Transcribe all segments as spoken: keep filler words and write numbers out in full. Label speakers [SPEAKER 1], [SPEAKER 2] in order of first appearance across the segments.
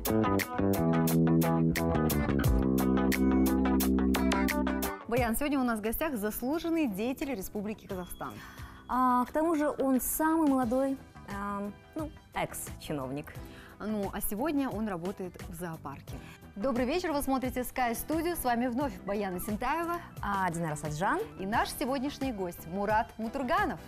[SPEAKER 1] Баян, сегодня у нас в гостях заслуженный деятель Республики Казахстан.
[SPEAKER 2] А, к тому же он самый молодой, э, ну, экс-чиновник.
[SPEAKER 1] Ну, а сегодня он работает в зоопарке. Добрый вечер, вы смотрите Sky Studio. С вами вновь Баян Есентаева,
[SPEAKER 2] А Динара Саджан
[SPEAKER 1] и наш сегодняшний гость Мурат Мутурганов.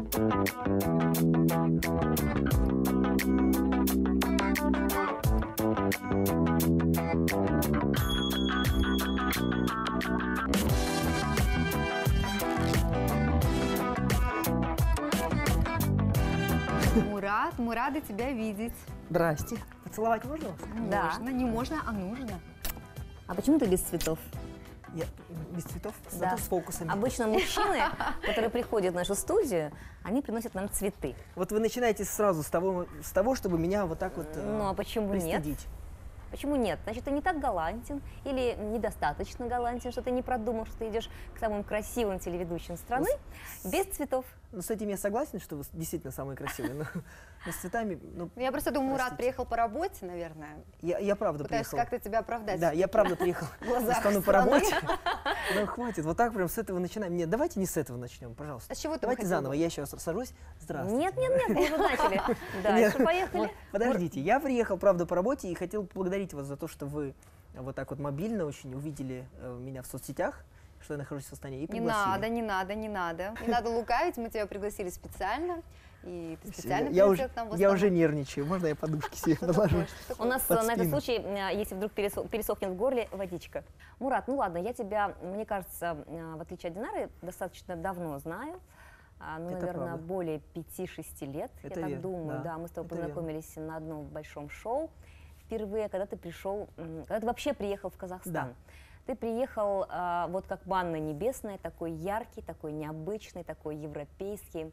[SPEAKER 1] Мурат, мы рады тебя видеть.
[SPEAKER 3] Здрасте. Поцеловать можно вас?
[SPEAKER 2] Да.
[SPEAKER 1] Можно, не можно, а нужно.
[SPEAKER 2] А почему ты без цветов?
[SPEAKER 3] Я без цветов,
[SPEAKER 2] Да.
[SPEAKER 3] зато с фокусами.
[SPEAKER 2] Обычно мужчины, которые приходят в нашу студию, они приносят нам цветы.
[SPEAKER 3] Вот вы начинаете сразу с того, с того, чтобы меня вот так вот э,
[SPEAKER 2] Ну а почему нет?
[SPEAKER 3] пристыдить.
[SPEAKER 2] Почему нет? Значит, ты не так галантен или недостаточно галантен, что ты не продумал, что ты идешь к самым красивым телеведущим страны без цветов.
[SPEAKER 3] Ну, с этим я согласен, что вы действительно самые красивые, но, но с цветами, ну,
[SPEAKER 1] Я просто думаю, Мурат
[SPEAKER 3] простите.
[SPEAKER 1] приехал по работе, наверное.
[SPEAKER 3] я, я правда
[SPEAKER 1] Пытаешься
[SPEAKER 3] приехал.
[SPEAKER 1] как-то тебя оправдать.
[SPEAKER 3] Да, я правда приехал
[SPEAKER 1] В глазах
[SPEAKER 3] в страну по
[SPEAKER 1] страны.
[SPEAKER 3] работе. Ну, хватит, вот так прям с этого начинаем. Нет, давайте не с этого начнем, пожалуйста.
[SPEAKER 1] А с чего ты бы
[SPEAKER 3] Давайте
[SPEAKER 1] хотел?
[SPEAKER 3] заново, я еще раз сажусь. Здравствуйте.
[SPEAKER 2] Нет, нет, нет, мы уже начали. Дальше
[SPEAKER 3] Нет,
[SPEAKER 2] поехали.
[SPEAKER 3] вот, подождите, я приехал, правда, по работе и хотел поблагодарить вас за то, что вы вот так вот мобильно очень увидели э, меня в соцсетях, что я нахожусь в Астане, и
[SPEAKER 1] Не
[SPEAKER 3] пригласили.
[SPEAKER 1] надо, не надо, не надо. Не надо лукавить, мы тебя пригласили специально. И ты специально
[SPEAKER 3] я
[SPEAKER 1] прилетел
[SPEAKER 3] уже,
[SPEAKER 1] к нам в
[SPEAKER 3] я
[SPEAKER 1] Астану.
[SPEAKER 3] уже нервничаю, можно я подушки себе наложу?
[SPEAKER 2] У нас
[SPEAKER 3] Под
[SPEAKER 2] на этот
[SPEAKER 3] спину.
[SPEAKER 2] случай, э, если вдруг пересох- пересохнет в горле, водичка. Мурат, ну ладно, я тебя, мне кажется, э, в отличие от Динары, достаточно давно знаю. А, Ну,
[SPEAKER 3] Это
[SPEAKER 2] наверное,
[SPEAKER 3] правда.
[SPEAKER 2] более пяти-шести лет,
[SPEAKER 3] Это
[SPEAKER 2] я так
[SPEAKER 3] верно,
[SPEAKER 2] думаю.
[SPEAKER 3] да.
[SPEAKER 2] Да, мы с тобой
[SPEAKER 3] Это верно.
[SPEAKER 2] познакомились на одном большом шоу. Впервые, когда ты пришел, м, когда ты вообще приехал в Казахстан.
[SPEAKER 3] Да.
[SPEAKER 2] Ты приехал а, вот как манна небесная, такой яркий, такой необычный, такой европейский,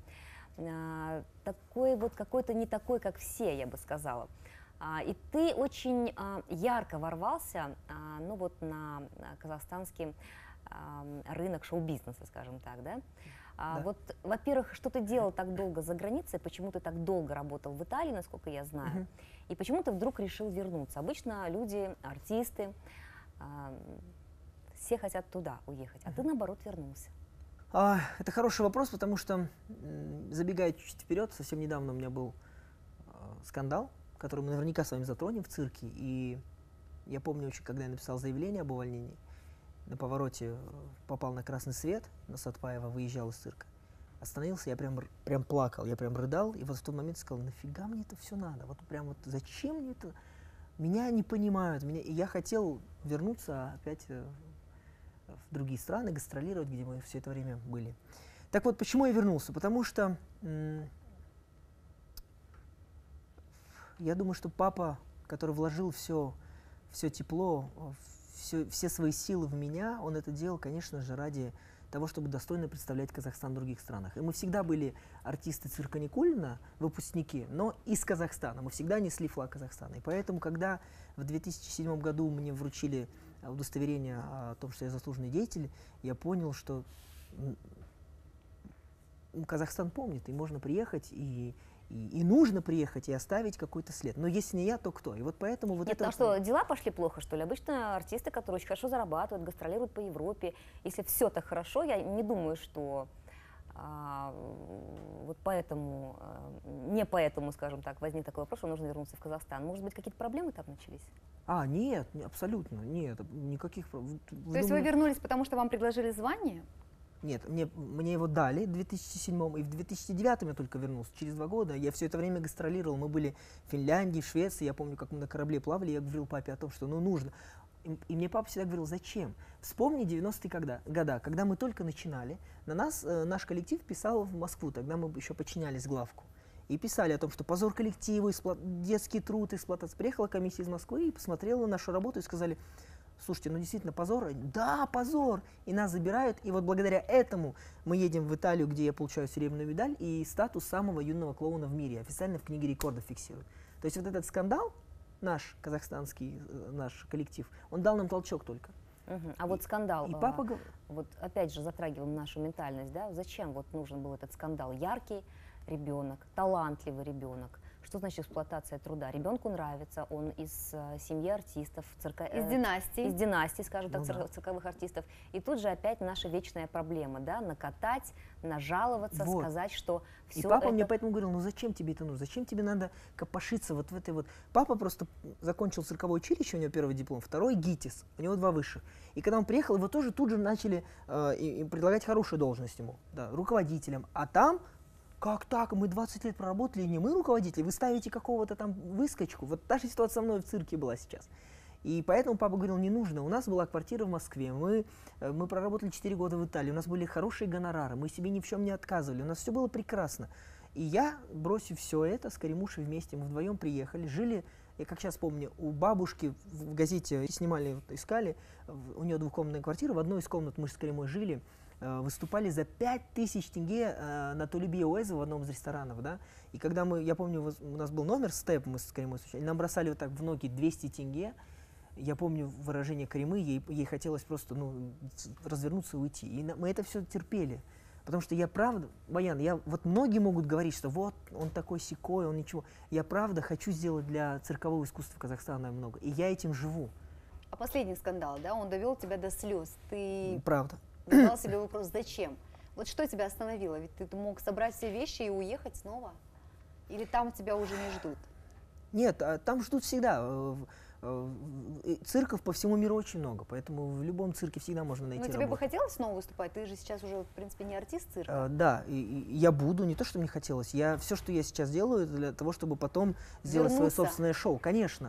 [SPEAKER 2] а, такой вот какой-то не такой, как все, я бы сказала. А, и ты очень а, ярко ворвался, а, ну вот на а, казахстанский а, рынок шоу-бизнеса, скажем так, да? А,
[SPEAKER 3] Да.
[SPEAKER 2] Вот, во-первых, что ты делал так долго за границей, почему ты так долго работал в Италии, насколько я знаю,
[SPEAKER 3] Мгм.
[SPEAKER 2] и почему ты вдруг решил вернуться? Обычно люди, артисты, а, все хотят туда уехать, а ты, наоборот, вернулся.
[SPEAKER 3] А, это хороший вопрос, потому что, м, забегая чуть вперед, совсем недавно у меня был а, скандал, который мы наверняка с вами затронем в цирке. И я помню очень, когда я написал заявление об увольнении, на повороте э, попал на красный свет, на Сатпаева, выезжал из цирка. Остановился, я прям, р- прям плакал, я прям рыдал, и вот в тот момент сказал, нафига мне это все надо? Вот прям вот зачем мне это? Меня не понимают, меня... и я хотел вернуться опять э, в другие страны, гастролировать, где мы все это время были. Так вот, почему я вернулся? Потому что м, я думаю, что папа, который вложил все, все тепло, все, все свои силы в меня, он это делал, конечно же, ради того, чтобы достойно представлять Казахстан в других странах. И мы всегда были артисты цирка Никулина, выпускники, но из Казахстана. Мы всегда несли флаг Казахстана. И поэтому, когда в две тысячи седьмом году мне вручили удостоверение о том, что я заслуженный деятель, я понял, что м, Казахстан помнит, и можно приехать, и, и, и нужно приехать, и оставить какой-то след. Но если не я, то кто? И вот поэтому вот
[SPEAKER 2] Нет,
[SPEAKER 3] это...
[SPEAKER 2] а что, дела пошли плохо, что ли? Обычно артисты, которые очень хорошо зарабатывают, гастролируют по Европе, если все так хорошо, я не думаю, что а, вот поэтому, а, не поэтому, скажем так, возник такой вопрос, что нужно вернуться в Казахстан. Может быть, какие-то проблемы там начались?
[SPEAKER 3] А, нет, не- абсолютно, нет, никаких... проб- вы- вы
[SPEAKER 1] То есть вы
[SPEAKER 3] думаете-
[SPEAKER 1] вернулись, потому что вам предложили звание?
[SPEAKER 3] Нет, мне, мне его дали в две тысячи седьмом, и в две тысячи девятом я только вернулся, через два года. Я все это время гастролировал, мы были в Финляндии, в Швеции, я помню, как мы на корабле плавали, я говорил папе о том, что ну нужно. И, и мне папа всегда говорил, зачем? Вспомни девяностые когда, года, когда мы только начинали, на нас э, наш коллектив писал в Москву, тогда мы еще подчинялись главку. И писали о том, что позор коллективу, эксплуа- детский труд, эксплуатация. Приехала комиссия из Москвы и посмотрела на нашу работу и сказали, слушайте, ну действительно позор? Да, позор! И нас забирают, и вот благодаря этому мы едем в Италию, где я получаю серебряную медаль и статус самого юного клоуна в мире, официально в книге рекордов фиксируют. То есть вот этот скандал, наш казахстанский, э, наш коллектив, он дал нам толчок только.
[SPEAKER 2] Мгм. А вот скандал,
[SPEAKER 3] И
[SPEAKER 2] а,
[SPEAKER 3] папа говорит,
[SPEAKER 2] вот опять же затрагиваем нашу ментальность, да, зачем вот нужен был этот скандал? Яркий ребенок, талантливый ребенок, что значит эксплуатация труда? Ребенку нравится, он из э, семьи артистов, цирка,
[SPEAKER 1] Из
[SPEAKER 2] э,
[SPEAKER 1] династии.
[SPEAKER 2] из династии, скажем так,
[SPEAKER 3] Ну
[SPEAKER 2] цир-
[SPEAKER 3] да.
[SPEAKER 2] цирковых артистов. И тут же опять наша вечная проблема, да, накатать, нажаловаться,
[SPEAKER 3] Вот.
[SPEAKER 2] сказать, что
[SPEAKER 3] И
[SPEAKER 2] все
[SPEAKER 3] папа
[SPEAKER 2] это...
[SPEAKER 3] мне поэтому говорил, ну зачем тебе это нужно, зачем тебе надо копошиться вот в этой вот... Папа просто закончил цирковое училище, у него первый диплом, второй ГИТИС, у него два высших. И когда он приехал, его тоже тут же начали э, и, и предлагать хорошую должность ему, да, руководителем. А там, как так, мы двадцать лет проработали, не мы руководители, вы ставите какого-то там выскочку. Вот та же ситуация со мной в цирке была сейчас. И поэтому папа говорил, не нужно. У нас была квартира в Москве, мы, э, мы проработали четыре года в Италии, у нас были хорошие гонорары, мы себе ни в чем не отказывали, у нас все было прекрасно. И я, бросив все это, с Каримушей вместе, мы вдвоем приехали, жили, я как сейчас помню, у бабушки в газете снимали, вот, искали, в- у нее двухкомнатная квартира, в одной из комнат мы с Каримой жили, э, выступали за пять тысяч тенге э, на Толебе Уэза в одном из ресторанов, да. И когда мы, я помню, воз- у нас был номер, степ, мы с Каримой встречались, нам бросали вот так в ноги двести тенге. Я помню выражение Каримы, ей, ей хотелось просто ну, с- развернуться и уйти. И на- мы это все терпели. Потому что я правда, Баян, я, вот многие могут говорить, что вот он такой сякой, он ничего. Я правда хочу сделать для циркового искусства Казахстана много. И я этим живу.
[SPEAKER 1] А последний скандал, да, он довел тебя до слез. Ты
[SPEAKER 3] Правда.
[SPEAKER 1] задал себе вопрос, зачем? Вот что тебя остановило? Ведь ты мог собрать все вещи и уехать снова? Или там тебя уже не ждут?
[SPEAKER 3] Нет, а там ждут всегда. Э, в- э, э, Цирков по всему миру очень много, поэтому в любом цирке всегда можно найти
[SPEAKER 1] Но тебе бы
[SPEAKER 3] работу.
[SPEAKER 1] хотелось снова выступать? Ты же сейчас уже, в принципе, не артист цирка.
[SPEAKER 3] Э, Да, и, и я буду, не то, что мне хотелось, я все, что я сейчас делаю, это для того, чтобы потом сделать свое
[SPEAKER 1] Вернуться.
[SPEAKER 3] собственное шоу, конечно.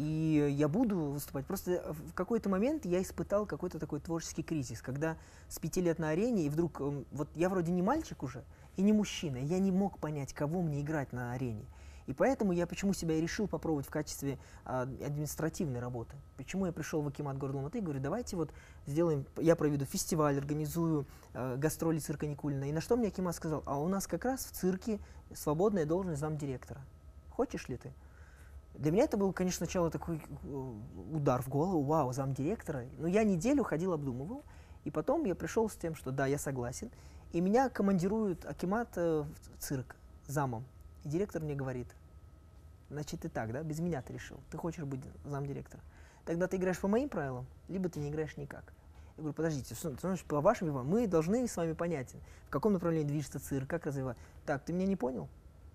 [SPEAKER 3] И я буду выступать. Просто в какой-то момент я испытал какой-то такой творческий кризис, когда с пяти лет на арене, и вдруг, эм, вот я вроде не мальчик уже, и не мужчина, я не мог понять, кого мне играть на арене. И поэтому я почему себя и решил попробовать в качестве а, административной работы. Почему я пришел в Акимат города Алматы и говорю, давайте вот сделаем, я проведу фестиваль, организую э, гастроли цирка Никулина. И на что мне Акимат сказал, а у нас как раз в цирке свободная должность замдиректора. Хочешь ли ты? Для меня это был, конечно, сначала такой э, удар в голову, вау, замдиректора. Но я неделю ходил, обдумывал, и потом я пришел с тем, что да, я согласен. И меня командируют Акимат э, в цирк замом. И директор мне говорит, значит, ты так, да, без меня ты решил, ты хочешь быть замдиректора. Тогда ты играешь по моим правилам, либо ты не играешь никак. Я говорю, подождите, что, что значит по вашим правилам? Мы должны с вами понять, в каком направлении движется цирк, как развивать. Так, ты меня не понял?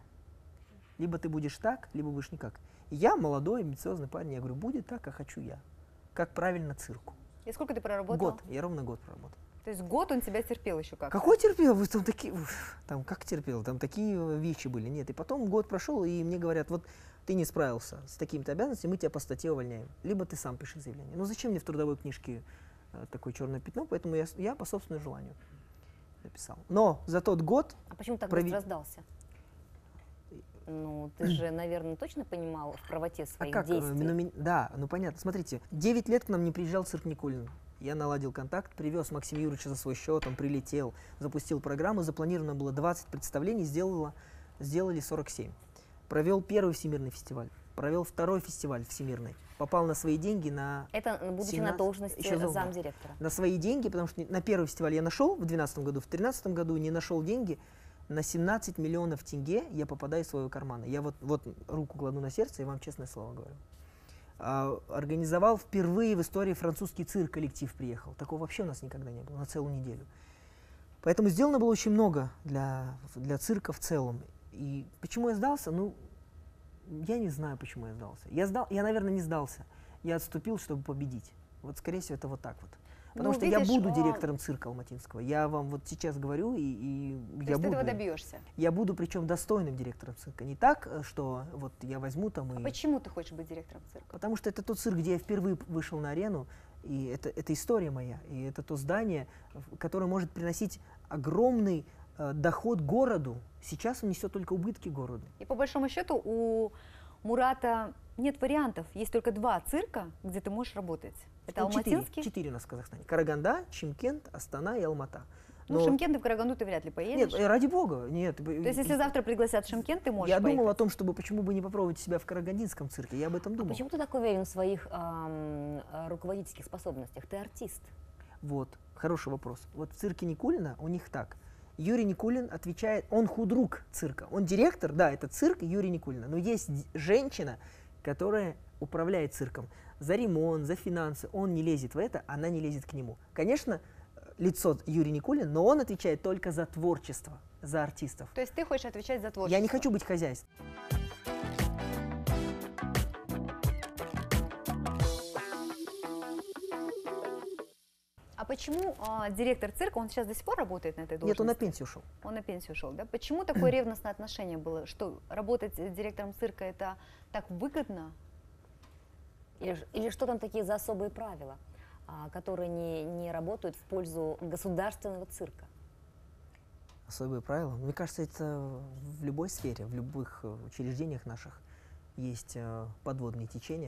[SPEAKER 3] Либо ты будешь так, либо будешь никак. И я молодой, амбициозный парень, я говорю, будет так, как хочу я. Как правильно цирку.
[SPEAKER 1] И сколько ты проработал?
[SPEAKER 3] Год, я ровно год проработал.
[SPEAKER 1] То есть год он тебя терпел еще как?
[SPEAKER 3] Какой терпел? Вы там такие, уф, там как терпел? Там такие э, вещи были. Нет, и потом год прошел, и мне говорят, вот ты не справился с такими-то обязанностями, мы тебя по статье увольняем. Либо ты сам пиши заявление. Ну зачем мне в трудовой книжке э, такое черное пятно? Поэтому я, с- я по собственному желанию написал. Но за тот год
[SPEAKER 2] А почему так
[SPEAKER 3] Прови-
[SPEAKER 2] быстро сдался? Ну, ты же, наверное, точно понимал в правоте
[SPEAKER 3] А
[SPEAKER 2] своих
[SPEAKER 3] как? э,
[SPEAKER 2] действий.
[SPEAKER 3] ну, ми- да, ну понятно. Смотрите, девять лет к нам не приезжал цирк Никулин. Я наладил контакт, привез Максима Юрьевича за свой счет, он прилетел, запустил программу, запланировано было двадцать представлений, сделало, сделали сорок семь. Провел первый всемирный фестиваль, провел второй фестиваль всемирный, попал на свои деньги на,
[SPEAKER 2] Это будучи на
[SPEAKER 3] семнадцать
[SPEAKER 2] должности
[SPEAKER 3] еще зал, да.
[SPEAKER 2] замдиректора.
[SPEAKER 3] на свои деньги, потому что на первый фестиваль я нашел в две тысячи двенадцатом году, в две тысячи тринадцатом году не нашел деньги, на семнадцать миллионов тенге я попадаю из своего кармана. Я вот, вот руку кладу на сердце и вам честное слово говорю. А, организовал впервые в истории французский цирк, коллектив приехал. Такого вообще у нас никогда не было, на целую неделю. Поэтому сделано было очень много для, для цирка в целом. И почему я сдался? Ну, я не знаю, почему я сдался. Я, сдал, я, наверное, не сдался. Я отступил, чтобы победить. Вот, скорее всего, это вот так вот. Потому
[SPEAKER 1] Ну,
[SPEAKER 3] что
[SPEAKER 1] видишь,
[SPEAKER 3] я буду
[SPEAKER 1] а-
[SPEAKER 3] директором цирка алматинского. Я вам вот сейчас говорю, и, и
[SPEAKER 1] То
[SPEAKER 3] я
[SPEAKER 1] есть ты
[SPEAKER 3] буду.
[SPEAKER 1] этого добьешься.
[SPEAKER 3] Я буду, причем достойным директором цирка. Не так, э, что вот я возьму там и...
[SPEAKER 1] А почему ты хочешь быть директором цирка?
[SPEAKER 3] Потому что это тот цирк, где я впервые вышел на арену, и это, это история моя, и это то здание, в- которое может приносить огромный э, доход городу. Сейчас он несет только убытки городу.
[SPEAKER 1] И по большому счету у Мурата нет вариантов. Есть только два цирка, где ты можешь работать. Это
[SPEAKER 3] Ну, четыре,
[SPEAKER 1] Алматинский.
[SPEAKER 3] четыре у нас в Казахстане. Караганда, Шимкент, Астана и Алмата.
[SPEAKER 1] Ну,
[SPEAKER 3] Но-
[SPEAKER 1] Шымкент и в Караганду ты вряд ли поедешь.
[SPEAKER 3] Нет, э, ради бога, нет.
[SPEAKER 1] То есть, если завтра пригласят в Шымкент, ты можешь
[SPEAKER 3] Я
[SPEAKER 1] поехать.
[SPEAKER 3] думал о том, чтобы почему бы не попробовать себя в карагандинском цирке. Я об этом
[SPEAKER 2] А
[SPEAKER 3] думал.
[SPEAKER 2] почему ты так уверен в своих ам, э, руководительских способностях? Ты артист.
[SPEAKER 3] Вот, хороший вопрос. Вот в цирке Никулина у них так. Юрий Никулин отвечает, он худрук цирка, он директор, да, это цирк Юрия Никулина, но есть женщина, которая управляет цирком. За ремонт, за финансы, он не лезет в это, она не лезет к нему. Конечно, лицо Юрий Никулин, но он отвечает только за творчество, за артистов.
[SPEAKER 1] То есть ты хочешь отвечать за творчество?
[SPEAKER 3] Я не хочу быть хозяйством.
[SPEAKER 1] А почему а, директор цирка, он сейчас до сих пор работает на этой должности?
[SPEAKER 3] Нет, он на пенсию ушел.
[SPEAKER 1] Он на пенсию ушел, да? Почему такое ревностное отношение было? Что работать директором цирка это так выгодно?
[SPEAKER 2] Или, ж- или что там такие за особые правила, а, которые не, не работают в пользу государственного цирка?
[SPEAKER 3] Особые правила. Мне кажется, это в любой сфере, в любых э, учреждениях наших есть э, подводные течения.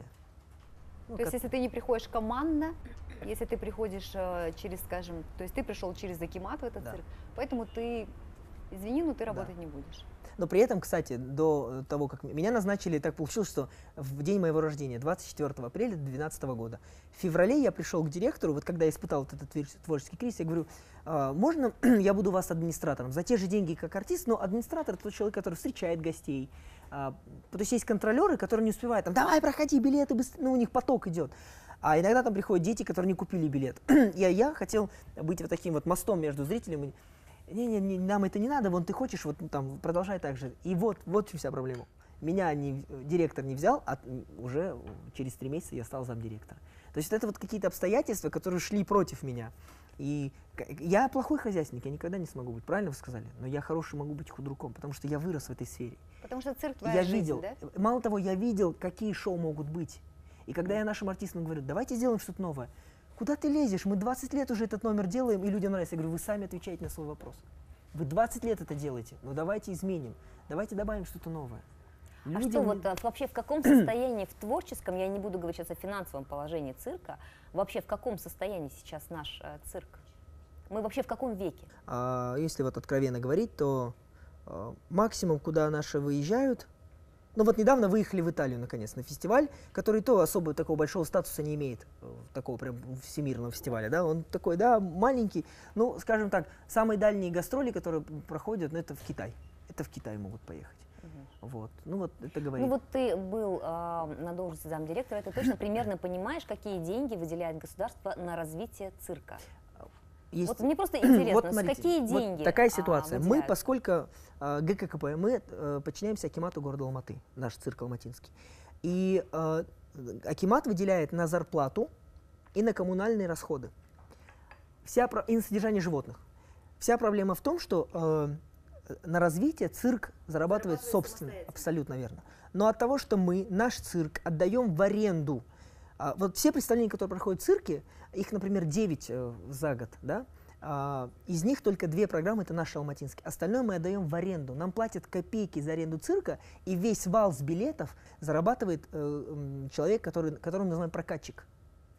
[SPEAKER 3] Ну,
[SPEAKER 1] То есть
[SPEAKER 3] как-
[SPEAKER 1] если ты не приходишь командно, если ты приходишь э, через, скажем, то есть ты пришел через Акимат в этот
[SPEAKER 3] Да.
[SPEAKER 1] цирк, поэтому ты, извини, но ты
[SPEAKER 3] Да.
[SPEAKER 1] работать не будешь.
[SPEAKER 3] Но при этом, кстати, до того, как м- меня назначили, так получилось, что в день моего рождения, двадцать четвёртого апреля две тысячи двенадцатого года, в феврале я пришел к директору, вот когда я испытал вот этот твер- творческий кризис, я говорю, «А, можно я буду у вас администратором за те же деньги, как артист, но администратор — это тот человек, который встречает гостей. А, то есть есть контролеры, которые не успевают, там, давай, проходи, билеты, быстро, ну, у них поток идет. А иногда там приходят дети, которые не купили билет. я, я хотел быть вот таким вот мостом между зрителем и не-не, нам это не надо, вон ты хочешь, вот ну, там продолжай так же. И вот, вот в чем вся проблема. Меня не, директор не взял, а м, уже через три месяца я стал замдиректора. То есть это вот какие-то обстоятельства, которые шли против меня. И к- я плохой хозяйственник, я никогда не смогу быть, правильно вы сказали? Но я хороший могу быть худруком, потому что я вырос в этой сфере.
[SPEAKER 1] Потому что цирк твоя
[SPEAKER 3] Я
[SPEAKER 1] жизнь,
[SPEAKER 3] видел,
[SPEAKER 1] да?
[SPEAKER 3] мало того, я видел, какие шоу могут быть. И когда я нашим артистам говорю, давайте сделаем что-то новое, куда ты лезешь? Мы двадцать лет уже этот номер делаем, и людям нравится. Я говорю, вы сами отвечаете на свой вопрос. Вы двадцать лет это делаете, ну давайте изменим, давайте добавим что-то новое.
[SPEAKER 2] А что
[SPEAKER 3] Людям
[SPEAKER 2] вот
[SPEAKER 3] не-
[SPEAKER 2] а, вообще в каком состоянии в творческом, я не буду говорить сейчас о финансовом положении цирка, вообще в каком состоянии сейчас наш э, цирк? Мы вообще в каком веке?
[SPEAKER 3] А, если вот откровенно говорить, то а, максимум, куда наши выезжают, ну вот недавно выехали в Италию, наконец, на фестиваль, который то особо такого большого статуса не имеет, э, такого прям всемирного фестиваля, да, он такой, да, маленький, ну, скажем так, самые дальние гастроли, которые п- проходят, ну, это в Китай, это в Китай могут поехать, вот, ну вот это говорит.
[SPEAKER 2] Ну вот ты был а, на должности замдиректора, ты точно примерно понимаешь, какие деньги выделяет государство на развитие цирка?
[SPEAKER 3] Есть-
[SPEAKER 2] Вот мне просто интересно,
[SPEAKER 3] Вот
[SPEAKER 2] с
[SPEAKER 3] смотрите,
[SPEAKER 2] какие
[SPEAKER 3] вот
[SPEAKER 2] деньги?
[SPEAKER 3] такая
[SPEAKER 2] а,
[SPEAKER 3] ситуация. Мы,
[SPEAKER 2] выделяют?
[SPEAKER 3] поскольку а, ГККП, мы э, подчиняемся Акимату города Алматы, наш цирк алматинский. И э, Акимат выделяет на зарплату и на коммунальные расходы. Вся, про- и на содержание животных. Вся проблема в том, что э, на развитие цирк зарабатывает собственно. Абсолютно верно. Но от того, что мы, наш цирк, отдаем в аренду. А, вот все представления, которые проходят в цирке, их, например, девять э, за год, да? А, из них только две программы, это наши алматинские. Остальное мы отдаем в аренду. Нам платят копейки за аренду цирка, и весь вал с билетов зарабатывает э, м, человек, который, которого мы называем прокатчик.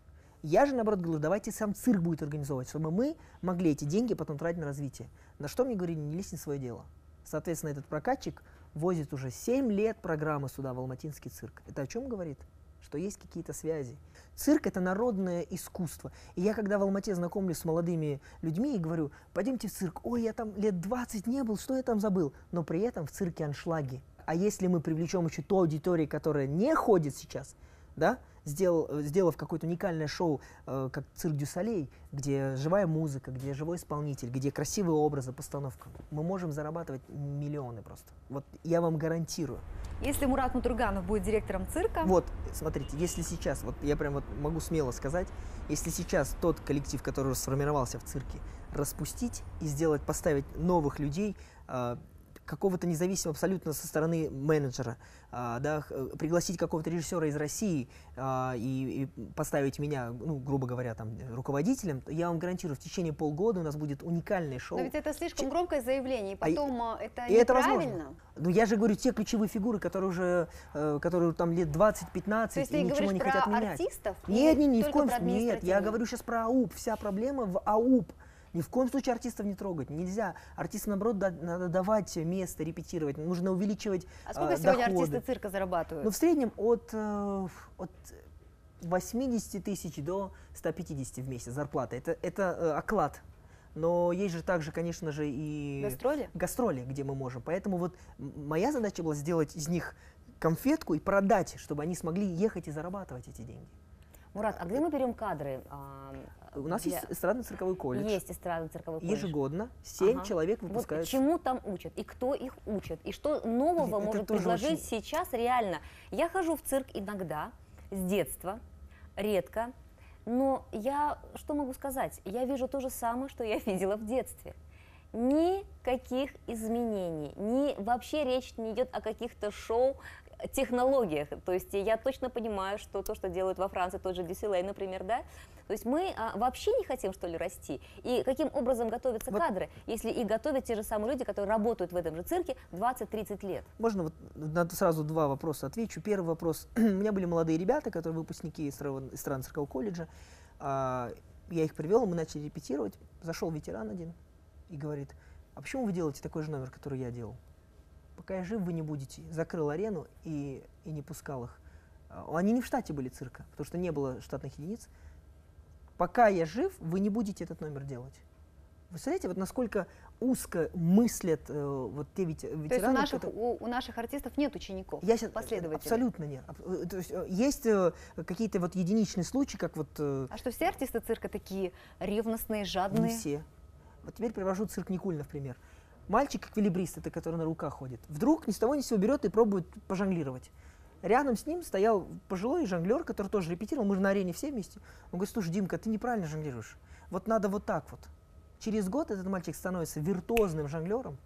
[SPEAKER 3] Я же, наоборот, говорю, давайте сам цирк будет организовывать, чтобы мы могли эти деньги потом тратить на развитие. На что мне говорили, не лезь не в свое дело. Соответственно, этот прокатчик возит уже семь лет программы сюда, в алматинский цирк. Это о чем говорит? Что есть какие-то связи. Цирк — это народное искусство. И я, когда в Алмате знакомлюсь с молодыми людьми и говорю, пойдемте в цирк, ой, я там лет двадцать не был, что я там забыл? Но при этом в цирке аншлаги. А если мы привлечем еще ту аудиторию, которая не ходит сейчас, да, сделал, э, сделав какое-то уникальное шоу, э, как «Цирк дю Солей», где живая музыка, где живой исполнитель, где красивые образы, постановка, мы можем зарабатывать миллионы просто. Вот я вам гарантирую.
[SPEAKER 1] Если Мурат Мутурганов будет директором цирка,
[SPEAKER 3] Вот, смотрите, если сейчас, вот я прям вот могу смело сказать, если сейчас тот коллектив, который уже сформировался в цирке, распустить и сделать, поставить новых людей, а, какого-то независимого абсолютно со стороны менеджера, а, да, х- э, пригласить какого-то режиссера из России а, и, и поставить меня, ну, грубо говоря, там, руководителем, я вам гарантирую, в течение полгода у нас будет уникальное шоу.
[SPEAKER 1] но ведь это слишком
[SPEAKER 3] Че-
[SPEAKER 1] громкое заявление, и
[SPEAKER 3] А и-
[SPEAKER 1] потом а, это
[SPEAKER 3] И это
[SPEAKER 1] неправильно.
[SPEAKER 3] возможно. Ну, я же говорю, те ключевые фигуры, которые уже, э, которые там лет
[SPEAKER 1] То
[SPEAKER 3] двадцать-пятнадцать
[SPEAKER 1] есть
[SPEAKER 3] и
[SPEAKER 1] ты
[SPEAKER 3] ничего
[SPEAKER 1] говоришь
[SPEAKER 3] не
[SPEAKER 1] про
[SPEAKER 3] хотят менять.
[SPEAKER 1] артистов?
[SPEAKER 3] Нет,
[SPEAKER 1] или
[SPEAKER 3] нет, ни в
[SPEAKER 1] только
[SPEAKER 3] коем
[SPEAKER 1] про
[SPEAKER 3] случае. Нет, я
[SPEAKER 1] административную?
[SPEAKER 3] говорю сейчас про АУП. Вся проблема в АУП. Ни в коем случае артистов не трогать. Нельзя. Артистам, наоборот, да- надо давать место, репетировать. Нужно увеличивать
[SPEAKER 1] А сколько
[SPEAKER 3] э,
[SPEAKER 1] сегодня
[SPEAKER 3] доходы.
[SPEAKER 1] артисты цирка зарабатывают?
[SPEAKER 3] Ну, в среднем от, э, от восьмидесяти тысяч до ста пятидесяти в месяц зарплата. Это, это э, оклад. но есть же также, конечно же, и
[SPEAKER 1] Гастроли?
[SPEAKER 3] гастроли, где мы можем. Поэтому вот м- моя задача была сделать из них конфетку и продать, чтобы они смогли ехать и зарабатывать эти деньги.
[SPEAKER 2] Мурат, а где мы берем кадры? а,
[SPEAKER 3] У нас
[SPEAKER 2] для-
[SPEAKER 3] есть эстрадно-цирковой колледж.
[SPEAKER 2] Есть эстрадно-цирковой колледж.
[SPEAKER 3] Ежегодно семь
[SPEAKER 2] Ага.
[SPEAKER 3] человек
[SPEAKER 2] Вот
[SPEAKER 3] выпускаются.
[SPEAKER 2] чему там учат, и кто их учит, и что нового
[SPEAKER 3] Это
[SPEAKER 2] может
[SPEAKER 3] тоже
[SPEAKER 2] предложить
[SPEAKER 3] очень-
[SPEAKER 2] сейчас реально. Я хожу в цирк иногда, с детства, редко, но я, что могу сказать, я вижу то же самое, что я видела в детстве. Никаких изменений, ни, вообще речь не идет о каких-то шоу, технологиях. То есть я точно понимаю, что то, что делают во Франции, тот же Дюсселей, например, да, то есть мы а, вообще не хотим, что ли, расти. И каким образом готовятся
[SPEAKER 3] Вот.
[SPEAKER 2] кадры, если их готовят те же самые люди, которые работают в этом же цирке двадцать-тридцать лет?
[SPEAKER 3] Можно вот на сразу два вопроса отвечу. Первый вопрос. У меня были молодые ребята, которые выпускники эстрадно-циркового колледжа. А, Я их привел, мы начали репетировать. Зашел ветеран один и говорит: а почему вы делаете такой же номер, который я делал? Пока я жив, вы не будете. Закрыл арену и, и не пускал их. А, Они не в штате были цирка, потому что не было штатных единиц. Пока я жив, вы не будете этот номер делать. Вы представляете, вот насколько узко мыслят э, вот те вет- ветераны.
[SPEAKER 1] То есть у наших,
[SPEAKER 3] которые-
[SPEAKER 1] у, у наших артистов нет учеников,
[SPEAKER 3] Я щас-
[SPEAKER 1] последователей?
[SPEAKER 3] Абсолютно нет. Аб- э, То есть, э, есть э, какие-то вот единичные случаи, как вот э,
[SPEAKER 1] А что, все артисты цирка такие ревностные,
[SPEAKER 3] не
[SPEAKER 1] жадные?
[SPEAKER 3] все. Вот теперь привожу цирк Никулина в пример. Мальчик эквилибрист, это который на руках ходит, вдруг ни с того ни с сего берет и пробует пожонглировать. Рядом с ним стоял пожилой жонглер, который тоже репетировал, мы же на арене все вместе. Он говорит: слушай, Димка, ты неправильно жонглируешь. Вот надо вот так вот. Через год этот мальчик становится виртуозным жонглером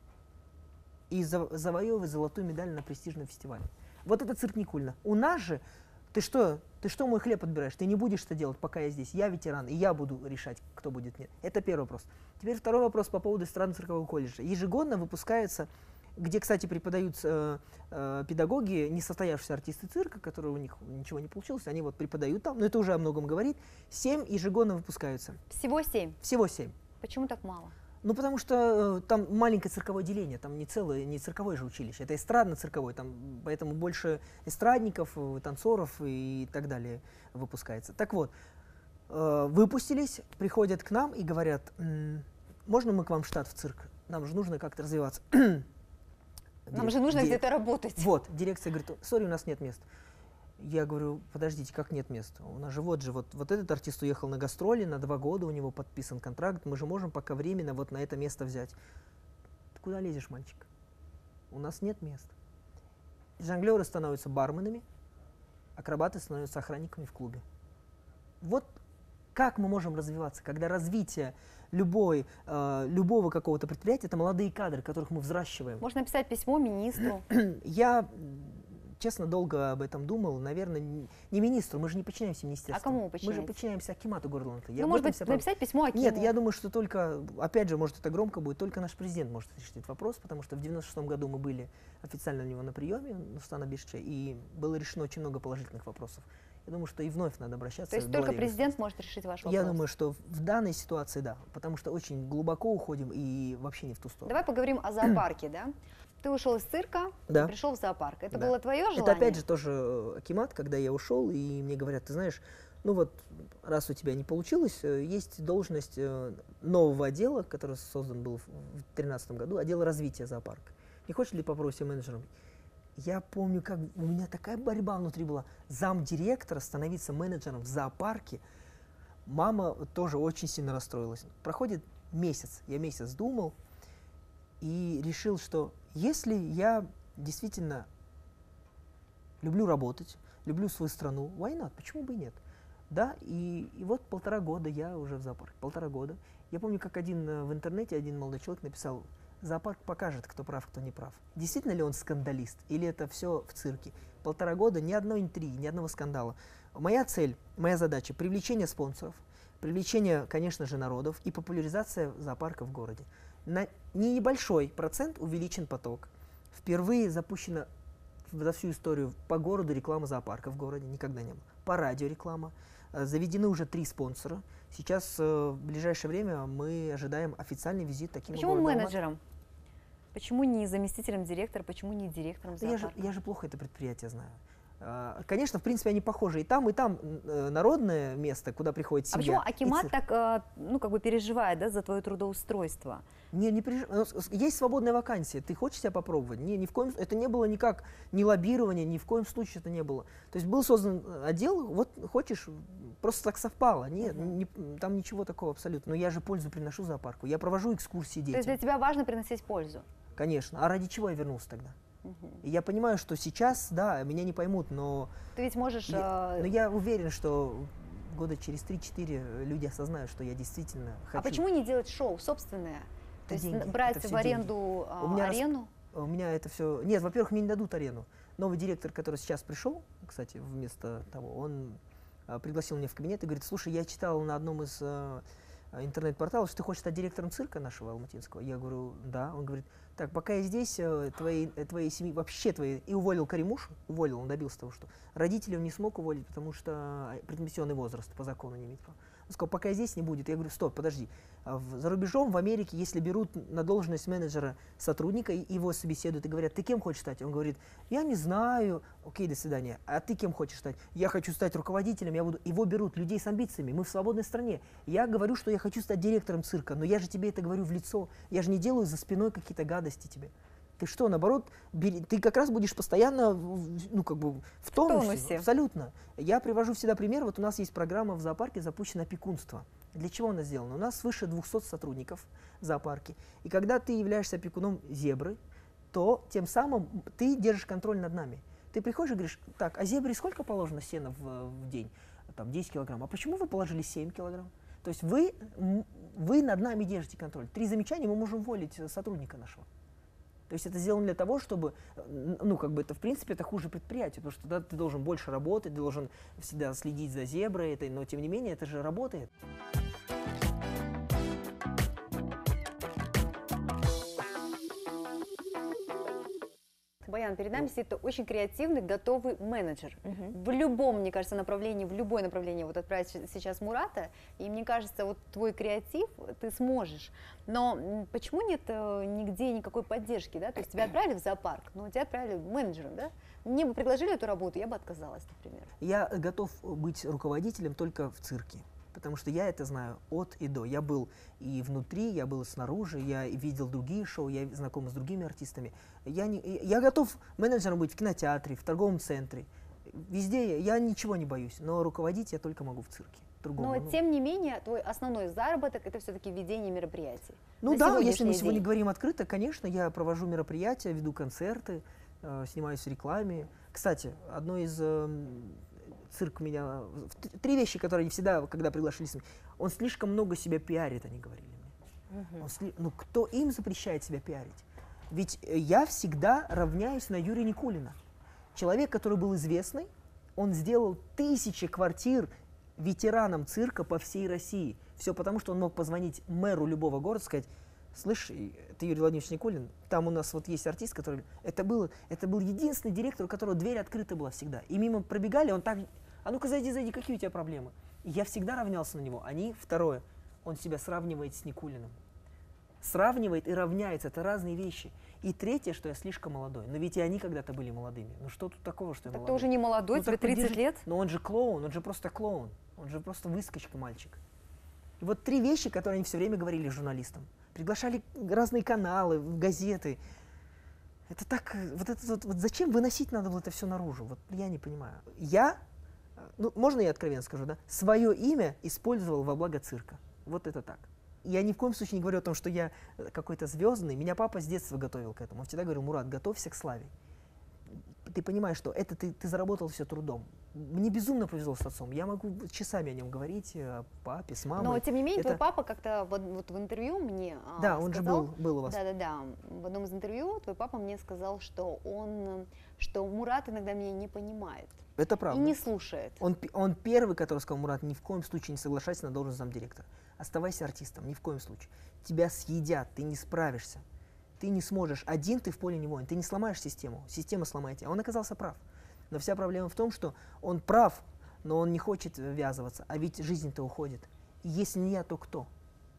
[SPEAKER 3] и за- завоевывает золотую медаль на престижном фестивале. Вот это цирк Никулина. У нас же, ты что, ты что мой хлеб отбираешь? Ты не будешь это делать, пока я здесь. Я ветеран, и я буду решать, кто будет нет. Это первый вопрос. Теперь второй вопрос по поводу эстрадно-циркового колледжа. Ежегодно выпускается, где, кстати, преподают э, э, педагоги, не состоявшиеся артисты цирка, которые у них ничего не получилось, они вот преподают там, но это уже о многом говорит. Семь ежегодно выпускаются.
[SPEAKER 1] Всего семь.
[SPEAKER 3] Всего семь.
[SPEAKER 1] Почему так мало?
[SPEAKER 3] Ну, потому что э, там маленькое цирковое деление, там не целое, не цирковое же училище, это эстрадно-цирковое, там, поэтому больше эстрадников, э, танцоров и так далее выпускается. Так вот, э, выпустились, приходят к нам и говорят: «М, можно мы к вам в штат в цирк? Нам же нужно как-то развиваться».
[SPEAKER 1] Нам
[SPEAKER 3] Дирек-
[SPEAKER 1] же нужно
[SPEAKER 3] дирек-
[SPEAKER 1] где-то работать.
[SPEAKER 3] Вот, дирекция говорит: сори, у нас нет мест. Я говорю: подождите, как нет мест? У нас же вот же, вот, вот этот артист уехал на гастроли, на два года у него подписан контракт, мы же можем пока временно вот на это место взять. Ты куда лезешь, мальчик? У нас нет мест. Жонглеры становятся барменами, акробаты становятся охранниками в клубе. Вот как мы можем развиваться, когда развитие любой, э, любого какого-то предприятия — это молодые кадры, которых мы взращиваем.
[SPEAKER 1] Можно написать письмо министру.
[SPEAKER 3] Я, м, честно, долго об этом думал. Наверное, н- не министру, мы же не подчиняемся министерству.
[SPEAKER 1] А кому вы
[SPEAKER 3] Мы же
[SPEAKER 1] подчиняетесь?
[SPEAKER 3] подчиняемся акимату города Алматы. Я
[SPEAKER 1] Ну,
[SPEAKER 3] в
[SPEAKER 1] может
[SPEAKER 3] этом
[SPEAKER 1] быть,
[SPEAKER 3] вся правда.
[SPEAKER 1] написать письмо Акиму.
[SPEAKER 3] Нет, я думаю, что только, опять же, может, это громко будет, только наш президент может решить этот вопрос, потому что в девяносто шестом году мы были официально у него на приеме, Нурсултана Абишевича, и было решено очень много положительных вопросов. Я думаю, что и вновь надо обращаться.
[SPEAKER 1] То есть
[SPEAKER 3] к
[SPEAKER 1] только
[SPEAKER 3] главе
[SPEAKER 1] президент может решить ваш вопрос?
[SPEAKER 3] Я думаю, что в данной ситуации да, потому что очень глубоко уходим и вообще не в ту сторону.
[SPEAKER 1] Давай поговорим о зоопарке, да? Ты ушел из цирка,
[SPEAKER 3] Да.
[SPEAKER 1] пришел в зоопарк. Это
[SPEAKER 3] Да.
[SPEAKER 1] было твое желание?
[SPEAKER 3] Это опять же тоже э, акимат, когда я ушел, и мне говорят: ты знаешь, ну вот, раз у тебя не получилось, э, есть должность э, нового отдела, который создан был в две тысячи тринадцатом году, отдел развития зоопарка. Не хочешь ли попробовать себя менеджером? Я помню, как у меня такая борьба внутри была. Замдиректора становиться менеджером в зоопарке. Мама тоже очень сильно расстроилась. Проходит месяц, я месяц думал и решил, что если я действительно люблю работать, люблю свою страну, why not? Почему бы и нет? Да, и, и вот полтора года я уже в зоопарке, полтора года. Я помню, как один э, в интернете, один молодой человек написал: зоопарк покажет, кто прав, кто не прав. Действительно ли он скандалист, или это все в цирке? Полтора года, ни одной интриги, ни одного скандала. Моя цель, моя задача — привлечение спонсоров, привлечение, конечно же, народов и популяризация зоопарка в городе. На не небольшой процент увеличен поток. Впервые запущена за всю историю по городу реклама зоопарка в городе, никогда не было. По радио реклама. Э, Заведены уже три спонсора. Сейчас э, в ближайшее время мы ожидаем официальный визит таким
[SPEAKER 1] Почему менеджером? Почему не заместителем директора? Почему не директором
[SPEAKER 3] Я же,
[SPEAKER 1] зоопарка?
[SPEAKER 3] я же плохо это предприятие знаю. А, Конечно, в принципе, они похожи. И там, и там э, народное место, куда приходит
[SPEAKER 1] А
[SPEAKER 3] семья.
[SPEAKER 1] почему
[SPEAKER 3] и
[SPEAKER 1] Акимат
[SPEAKER 3] цирк.
[SPEAKER 1] так, э, ну, как бы переживает, да, за твое трудоустройство?
[SPEAKER 3] Не, не переж- ну, с- Есть свободная вакансия. Ты хочешь себя попробовать? Не, ни в коем, это не было никак, ни лоббирования, ни в коем случае это не было. То есть был создан э, отдел, вот хочешь, просто так совпало. Нет,
[SPEAKER 1] Мгм.
[SPEAKER 3] не- там ничего такого абсолютно. Но я же пользу приношу зоопарку. Я провожу экскурсии
[SPEAKER 1] То есть для
[SPEAKER 3] детям.
[SPEAKER 1] тебя важно приносить пользу?
[SPEAKER 3] Конечно. А ради чего я вернулся тогда?
[SPEAKER 1] Мгм.
[SPEAKER 3] И я понимаю, что сейчас, да, меня не поймут, но
[SPEAKER 1] Ты ведь можешь...
[SPEAKER 3] я,
[SPEAKER 1] э,
[SPEAKER 3] но я уверен, что года через три-четыре люди осознают, что я действительно хочу.
[SPEAKER 1] А почему не делать шоу собственное? То
[SPEAKER 3] Это
[SPEAKER 1] есть
[SPEAKER 3] деньги,
[SPEAKER 1] н- брать
[SPEAKER 3] это
[SPEAKER 1] в
[SPEAKER 3] все
[SPEAKER 1] аренду а,
[SPEAKER 3] У меня рас-
[SPEAKER 1] арену?
[SPEAKER 3] У меня это все... Нет, во-первых, мне не дадут арену. Новый директор, который сейчас пришел, кстати, вместо того, он а, пригласил меня в кабинет и говорит: слушай, я читал на одном из а, а, интернет-порталов, что ты хочешь стать директором цирка нашего алматинского. Я говорю: да. Он говорит: так, пока я здесь, э, твоей, э, твоей семьи, вообще твоей... И уволил Каримушу, уволил, он добился того, что родителей он не смог уволить, потому что предпенсионный возраст по закону не имеет права. Он сказал: пока я здесь не будет. Я говорю: стоп, подожди. А в- За рубежом, в Америке, если берут на должность менеджера сотрудника, и его собеседуют и говорят: ты кем хочешь стать? Он говорит: я не знаю. Окей, до свидания. А ты кем хочешь стать? Я хочу стать руководителем, я буду... Его берут, людей с амбициями, мы в свободной стране. Я говорю, что я хочу стать директором цирка, но я же тебе это говорю в лицо. Я же не делаю за спиной какие-то гадости тебе. Ты что, наоборот, бери- ты как раз будешь постоянно, в- в- ну, как бы, в тонусе.
[SPEAKER 1] тонусе.
[SPEAKER 3] Абсолютно. Я привожу всегда пример. Вот у нас есть программа в зоопарке запущена опекунство. Для чего она сделана? У нас свыше двухсот сотрудников в зоопарке. И когда ты являешься опекуном зебры, то тем самым ты держишь контроль над нами. Ты приходишь и говоришь: так, а зебре сколько положено сена в, в день? Там десять килограмм. А почему вы положили семь килограмм? То есть вы, м, вы над нами держите контроль. Три замечания, мы можем уволить э, сотрудника нашего. То есть это сделано для того, чтобы, э, ну, как бы это, в принципе, это хуже предприятие, потому что тогда ты должен больше работать, ты должен всегда следить за зеброй, это, но тем не менее это же работает.
[SPEAKER 1] Баян, перед нами сидит очень креативный, готовый менеджер.
[SPEAKER 2] Мгм.
[SPEAKER 1] В любом, мне кажется, направлении, в любое направление вот отправить щ- сейчас Мурата, и мне кажется, вот твой креатив ты сможешь. Но м, почему нет э, нигде никакой поддержки, да? То есть тебя отправили в зоопарк, но тебя отправили менеджером, да? Мне бы предложили эту работу, я бы отказалась, например.
[SPEAKER 3] Я готов быть руководителем только в цирке, потому что я это знаю от и до. Я был и внутри, я был и снаружи, я и видел другие шоу, я знаком с другими артистами. Я, не, я готов менеджером быть в кинотеатре, в торговом центре. Везде я, я ничего не боюсь, но руководить я только могу в цирке. Другому,
[SPEAKER 1] Но
[SPEAKER 3] ну.
[SPEAKER 1] тем не менее, твой основной заработок это все-таки ведение мероприятий.
[SPEAKER 3] Ну
[SPEAKER 1] на
[SPEAKER 3] да, если мы
[SPEAKER 1] сегодняшний
[SPEAKER 3] сегодня
[SPEAKER 1] день.
[SPEAKER 3] говорим открыто, конечно, я провожу мероприятия, веду концерты, э, снимаюсь в рекламе. Кстати, одно из эм, цирк меня... в- т- Три вещи, которые они всегда, когда приглашали, с- он слишком много себя пиарит, они говорили мне.
[SPEAKER 2] Мгм.
[SPEAKER 3] Он сли- Ну кто им запрещает себя пиарить? Ведь э, я всегда равняюсь на Юрия Никулина. Человек, который был известный, он сделал тысячи квартир ветеранам цирка по всей России. Все потому, что он мог позвонить мэру любого города и сказать: слышь, и- ты Юрий Владимирович Никулин, там у нас вот есть артист, который... Это, было, это был единственный директор, у которого дверь открыта была всегда. И мимо пробегали, он так... А ну-ка зайди, зайди, какие у тебя проблемы? И я всегда равнялся на него. Они, второе, он себя сравнивает с Никулиным. Сравнивает и равняется, это разные вещи. И третье, что я слишком молодой. Но ведь и они когда-то были молодыми. Ну что тут такого, что я
[SPEAKER 1] Так ты
[SPEAKER 3] молодой?
[SPEAKER 1] уже не молодой,
[SPEAKER 3] Ну,
[SPEAKER 1] тебе
[SPEAKER 3] так
[SPEAKER 1] тридцать
[SPEAKER 3] подержи-
[SPEAKER 1] лет.
[SPEAKER 3] Но он же клоун, он же просто клоун. Он же просто выскочка мальчик. И вот три вещи, которые они все время говорили журналистам. Приглашали разные каналы, в газеты. Это так, э, вот это вот, вот зачем выносить надо было это все наружу? Вот я не понимаю. Я, э, ну можно я откровенно скажу, да, свое имя использовал во благо цирка. Вот это так. Я ни в коем случае не говорю о том, что я э, какой-то звездный. Меня папа с детства готовил к этому. Он всегда говорил: Мурат, готовься к славе. Ты понимаешь, что это ты, ты заработал все трудом. Мне безумно повезло с отцом. Я могу часами о нем говорить, э, о папе, с мамой.
[SPEAKER 1] Но тем не менее,
[SPEAKER 3] Это-
[SPEAKER 1] твой папа как-то вот, вот в интервью мне а,
[SPEAKER 3] Да, он же
[SPEAKER 1] сказал,
[SPEAKER 3] был, был у вас.
[SPEAKER 1] да-да-да, в одном из интервью твой папа мне сказал, что он, что Мурат иногда меня не понимает
[SPEAKER 3] Это
[SPEAKER 1] и
[SPEAKER 3] правда.
[SPEAKER 1] не слушает.
[SPEAKER 3] Он, пе- он первый, который сказал: Мурат, ни в коем случае не соглашайся на должность замдиректора. Оставайся артистом, ни в коем случае. Тебя съедят, ты не справишься. Ты не сможешь. Один ты в поле не воин. Ты не сломаешь систему. Система сломает тебя. Он оказался прав. Но вся проблема в том, что он прав, но он не хочет ввязываться. А ведь жизнь-то уходит. И если не я, то кто?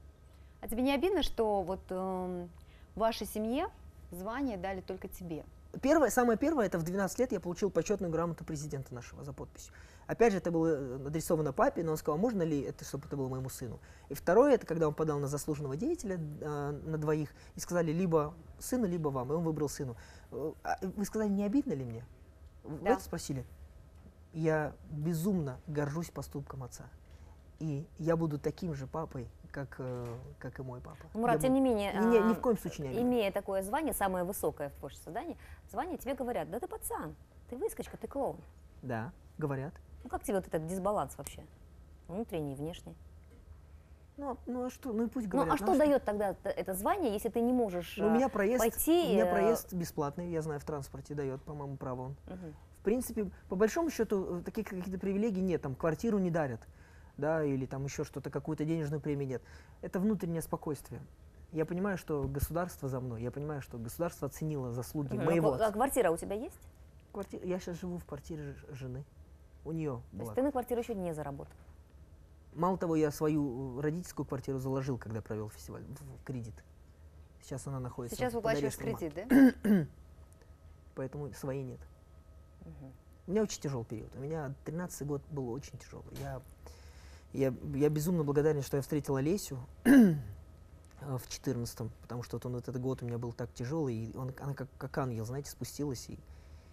[SPEAKER 1] А тебе не обидно, что вот эм, в вашей семье звание дали только тебе?
[SPEAKER 3] первое, самое первое, это в двенадцать лет я получил почетную грамоту президента нашего за подписью. Опять же, это было адресовано папе, но он сказал, можно ли это, чтобы это было моему сыну. И второе, это когда он подал на заслуженного деятеля э, на двоих, и сказали либо сыну, либо вам, и он выбрал сыну. А вы сказали, не обидно ли мне? Вы
[SPEAKER 1] Да.
[SPEAKER 3] это спросили? Я безумно горжусь поступком отца. И я буду таким же папой, как, э, как и мой папа.
[SPEAKER 2] Мурат,
[SPEAKER 3] Я
[SPEAKER 2] тем
[SPEAKER 3] буду-
[SPEAKER 2] не менее,
[SPEAKER 3] ни, ни
[SPEAKER 2] а,
[SPEAKER 3] в коем случае не обидно.
[SPEAKER 2] имея такое звание, самое высокое в творчестве создания, звание, тебе говорят, да ты пацан, ты выскочка, ты клоун.
[SPEAKER 3] Да, говорят.
[SPEAKER 2] Ну как тебе вот этот дисбаланс вообще? Внутренний, внешний.
[SPEAKER 3] Ну, ну а что? Ну и пусть
[SPEAKER 2] Ну
[SPEAKER 3] говорят.
[SPEAKER 2] а что дает тогда т- это звание, если ты не можешь
[SPEAKER 3] Ну, у меня
[SPEAKER 2] а,
[SPEAKER 3] проезд,
[SPEAKER 2] пойти?
[SPEAKER 3] у меня
[SPEAKER 2] э,
[SPEAKER 3] проезд бесплатный, я знаю, в транспорте дает, по-моему, право он.
[SPEAKER 2] мгм.
[SPEAKER 3] В принципе, по большому счету, э, таких каких-то привилегий нет, там квартиру не дарят, да, или там еще что-то, какую-то денежную премию нет. Это внутреннее спокойствие. Я понимаю, что государство за мной, я понимаю, что государство оценило заслуги
[SPEAKER 2] Мгм.
[SPEAKER 3] моего
[SPEAKER 2] А ква-
[SPEAKER 3] отца.
[SPEAKER 2] а квартира у тебя есть?
[SPEAKER 3] Кварти- Я сейчас живу в квартире ж- жены, у нее
[SPEAKER 2] То
[SPEAKER 3] была.
[SPEAKER 2] есть ты на квартиру еще не заработал.
[SPEAKER 3] Мало того, я свою э, родительскую квартиру заложил, когда провел фестиваль, в, в кредит. Сейчас она находится
[SPEAKER 1] Сейчас
[SPEAKER 3] под
[SPEAKER 1] выплачиваешь
[SPEAKER 3] арестом
[SPEAKER 1] кредит,
[SPEAKER 3] МАК,
[SPEAKER 1] да?
[SPEAKER 3] поэтому своей нет.
[SPEAKER 2] Мгм.
[SPEAKER 3] У меня очень тяжелый период. У меня тринадцатый год был очень тяжелый. Я, я, я безумно благодарен, что я встретил Олесю э, в четырнадцатом, потому что вот он, вот этот год у меня был так тяжелый, и он, она как, как ангел, знаете, спустилась и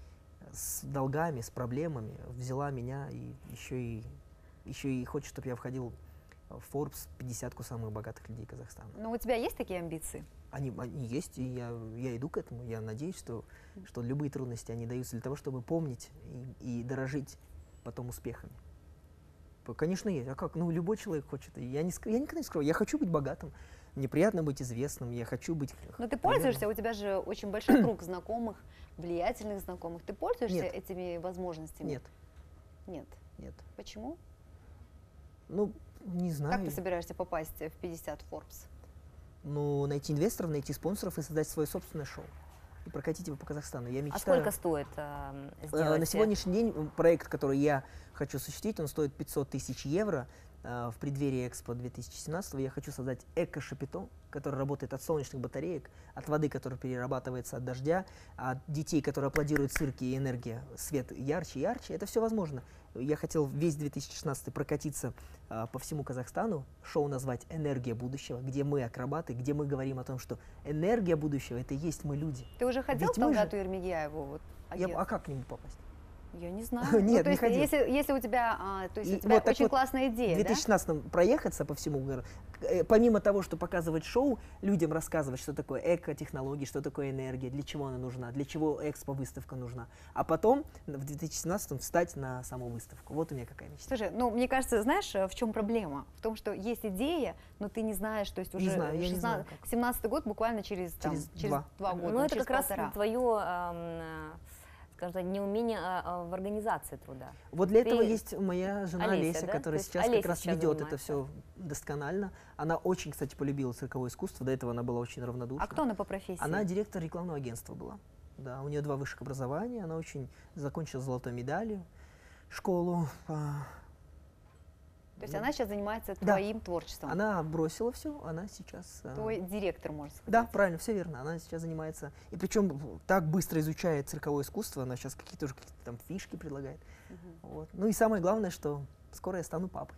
[SPEAKER 3] с долгами, с проблемами взяла меня и еще и, еще и хочет, чтобы я входил в Forbes пятидесятку самых богатых людей Казахстана.
[SPEAKER 1] Но у тебя есть такие амбиции?
[SPEAKER 3] Они, они есть, и я, я иду к этому. Я надеюсь, что, что любые трудности, они даются для того, чтобы помнить и, и дорожить потом успехами. П- Конечно, есть. А как? Ну, любой человек хочет. И Я, не, ск- я никогда не скрою. Я хочу быть богатым. Мне приятно быть известным. Я хочу быть...
[SPEAKER 1] Но ты
[SPEAKER 3] примерным.
[SPEAKER 1] пользуешься, у тебя же очень большой круг знакомых, влиятельных знакомых. Ты пользуешься
[SPEAKER 3] Нет.
[SPEAKER 1] этими возможностями?
[SPEAKER 3] Нет,
[SPEAKER 1] Нет.
[SPEAKER 3] нет.
[SPEAKER 1] Почему?
[SPEAKER 3] Ну, не знаю.
[SPEAKER 1] Как ты собираешься попасть в пятьдесят Forbes?
[SPEAKER 3] Ну, найти инвесторов, найти спонсоров и создать свое собственное шоу. И прокатить его по Казахстану. Я
[SPEAKER 2] А
[SPEAKER 3] мечтаю...
[SPEAKER 2] сколько стоит а,
[SPEAKER 3] Э,
[SPEAKER 2] сделать?
[SPEAKER 3] На сегодняшний день м, проект, который я хочу осуществить, он стоит пятьсот тысяч евро. Э, В преддверии Экспо две тысячи семнадцатого я хочу создать эко-шапито, который работает от солнечных батареек, от воды, которая перерабатывается от дождя, от детей, которые аплодируют цирки, и энергия, свет ярче и ярче. Это все возможно. Я хотел весь две тысячи шестнадцатый прокатиться э, по всему Казахстану, шоу назвать «Энергия будущего», где мы акробаты, где мы говорим о том, что энергия будущего — это и есть мы люди.
[SPEAKER 1] Ты уже ходил
[SPEAKER 3] Ведь
[SPEAKER 1] к
[SPEAKER 3] мы же-
[SPEAKER 1] Талгату Ермегияеву? Вот,
[SPEAKER 3] Я,
[SPEAKER 1] агент?
[SPEAKER 3] а как к нему попасть?
[SPEAKER 1] Я не знаю.
[SPEAKER 3] Нет,
[SPEAKER 1] ну, то
[SPEAKER 3] не
[SPEAKER 1] есть,
[SPEAKER 3] ходил.
[SPEAKER 1] если, если у тебя, а, то есть
[SPEAKER 3] И
[SPEAKER 1] у тебя
[SPEAKER 3] вот так
[SPEAKER 1] очень
[SPEAKER 3] вот
[SPEAKER 1] классная
[SPEAKER 3] В
[SPEAKER 1] идея,
[SPEAKER 3] две
[SPEAKER 1] да?
[SPEAKER 3] тысячи шестнадцатом проехаться по всему городу, э, помимо того, что показывать шоу, людям рассказывать, что такое эко-технологии, что такое энергия, для чего она нужна, для чего экспо-выставка нужна. А потом в две тысячи семнадцатом встать на саму выставку. Вот у меня какая мечта.
[SPEAKER 1] Слушай, ну, мне кажется, знаешь, э, в чем проблема? В том, что есть идея, но ты не знаешь, то есть
[SPEAKER 3] Не
[SPEAKER 1] уже
[SPEAKER 3] знаю, я не знаю, как.
[SPEAKER 1] семнадцатый год буквально через, там,
[SPEAKER 3] Через
[SPEAKER 1] через
[SPEAKER 3] два.
[SPEAKER 1] два года,
[SPEAKER 2] Ну, это
[SPEAKER 1] через
[SPEAKER 2] как раз
[SPEAKER 1] полтора.
[SPEAKER 2] твое, скажем так, неумение а, а, в организации труда.
[SPEAKER 3] Вот для
[SPEAKER 2] Ты-
[SPEAKER 3] этого есть моя жена
[SPEAKER 2] Олеся,
[SPEAKER 3] Олеся,
[SPEAKER 2] да?
[SPEAKER 3] которая
[SPEAKER 2] То есть
[SPEAKER 3] сейчас
[SPEAKER 2] Олеся
[SPEAKER 3] как раз
[SPEAKER 2] сейчас
[SPEAKER 3] ведет это
[SPEAKER 2] занимается.
[SPEAKER 3] все досконально. Она очень, кстати, полюбила цирковое искусство, до этого она была очень равнодушна.
[SPEAKER 1] А кто она по профессии?
[SPEAKER 3] Она директор рекламного агентства была. Да, у нее два высших образования, она очень закончила золотой медалью школу. а,
[SPEAKER 1] То есть
[SPEAKER 3] ну,
[SPEAKER 1] она сейчас занимается
[SPEAKER 3] Да.
[SPEAKER 1] твоим творчеством.
[SPEAKER 3] Она бросила все, она сейчас... а,
[SPEAKER 1] Твой директор, можно сказать.
[SPEAKER 3] Да, правильно, все верно. Она сейчас занимается, и причем так быстро изучает цирковое искусство, она сейчас какие-то уже какие-то там фишки предлагает.
[SPEAKER 1] Мгм.
[SPEAKER 3] Вот. Ну и самое главное, что скоро я стану папой.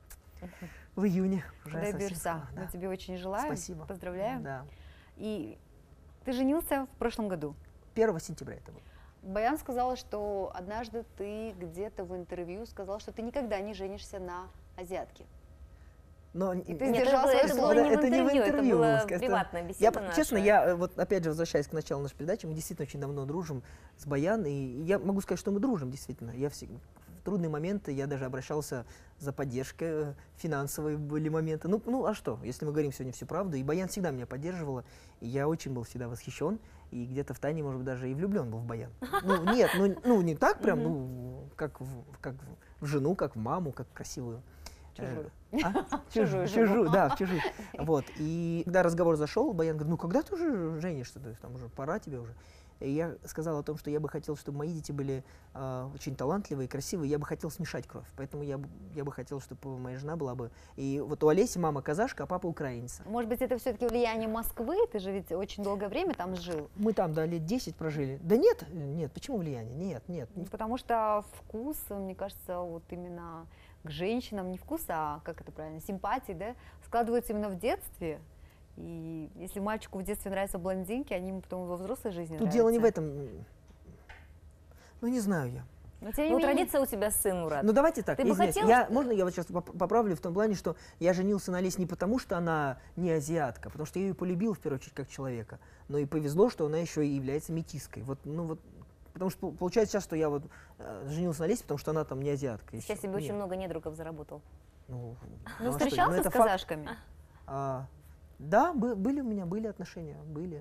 [SPEAKER 3] В июне. Уже совсем
[SPEAKER 1] Доберса.
[SPEAKER 3] скоро,
[SPEAKER 1] Мы
[SPEAKER 3] да.
[SPEAKER 1] тебе очень желаем.
[SPEAKER 3] Спасибо.
[SPEAKER 1] Поздравляем.
[SPEAKER 3] Да.
[SPEAKER 1] И ты женился в прошлом году.
[SPEAKER 3] первого сентября это было.
[SPEAKER 1] Баян сказала, что однажды ты где-то в интервью сказал, что ты никогда не женишься на азиатке.
[SPEAKER 3] Но
[SPEAKER 1] И ты
[SPEAKER 2] Нет,
[SPEAKER 1] сдержал
[SPEAKER 2] это, было-
[SPEAKER 1] свое
[SPEAKER 2] это
[SPEAKER 1] слово.
[SPEAKER 2] было не в
[SPEAKER 3] Это не в
[SPEAKER 2] интервью, это
[SPEAKER 3] интервью,
[SPEAKER 2] была
[SPEAKER 3] скажем.
[SPEAKER 2] приватная
[SPEAKER 3] Я,
[SPEAKER 2] беседа
[SPEAKER 3] п-
[SPEAKER 2] наша.
[SPEAKER 3] честно, я э, вот опять же возвращаясь к началу нашей передачи, мы действительно очень давно дружим с Баян, и я могу сказать, что мы дружим действительно. Я всегда, в трудные моменты я даже обращался за поддержкой, э, финансовые были моменты. Ну, ну а что, если мы говорим сегодня всю правду, и Баян всегда меня поддерживала, и я очень был всегда восхищен, и где-то в тайне, может быть, даже и влюблен был в Баян. Ну, нет, ну, ну не так прям, ну, как в, как в жену, как в маму, как красивую.
[SPEAKER 1] Чужую.
[SPEAKER 3] Э, а?
[SPEAKER 1] Чужую
[SPEAKER 3] Чужую,
[SPEAKER 1] жену.
[SPEAKER 3] чужую, да, в чужую. Вот. И когда разговор зашел, Баян говорит, ну когда ты уже женишься, то есть там уже пора тебе уже. И я сказал о том, что я бы хотел, чтобы мои дети были э, очень талантливые, красивые. Я бы хотел смешать кровь. Поэтому я, бы- я бы хотел, чтобы моя жена была бы... И вот у Олеси мама казашка, а папа украинец.
[SPEAKER 1] Может быть, это все-таки влияние Москвы? Ты же ведь очень долгое время там жил.
[SPEAKER 3] Мы там, да, лет десять прожили. Да нет, э, нет, почему влияние? Нет, нет.
[SPEAKER 1] Ну, потому что вкус, мне кажется, вот именно к женщинам, не вкус, а, как это правильно, симпатии, да, складываются именно в детстве. И если мальчику в детстве нравятся блондинки, они ему потом во взрослой жизни
[SPEAKER 3] Тут
[SPEAKER 1] нравятся.
[SPEAKER 3] дело не в этом. Ну, не знаю я.
[SPEAKER 1] Но, тем не
[SPEAKER 2] Ну,
[SPEAKER 1] менее,
[SPEAKER 2] родится у тебя сын, Мурат.
[SPEAKER 3] Ну давайте так,
[SPEAKER 2] Ты бы
[SPEAKER 3] извиняюсь,
[SPEAKER 2] хотел,
[SPEAKER 3] я,
[SPEAKER 2] что-
[SPEAKER 3] можно я вот сейчас поп- поправлю в том плане, что я женился на Олесе не потому, что она не азиатка, потому что я ее полюбил в первую очередь как человека, но и повезло, что она еще и является метиской. Вот, ну вот, потому что пол- получается сейчас, что я вот э, женился на Олесе, потому что она там не азиатка. и
[SPEAKER 2] Сейчас
[SPEAKER 3] всё.
[SPEAKER 2] себе очень
[SPEAKER 3] Нет.
[SPEAKER 2] много недругов заработал.
[SPEAKER 3] Ну,
[SPEAKER 1] Ну,
[SPEAKER 3] а что,
[SPEAKER 1] встречался
[SPEAKER 3] это
[SPEAKER 1] с
[SPEAKER 3] факт.
[SPEAKER 1] казашками?
[SPEAKER 3] А, да, бы- были у меня были отношения, были,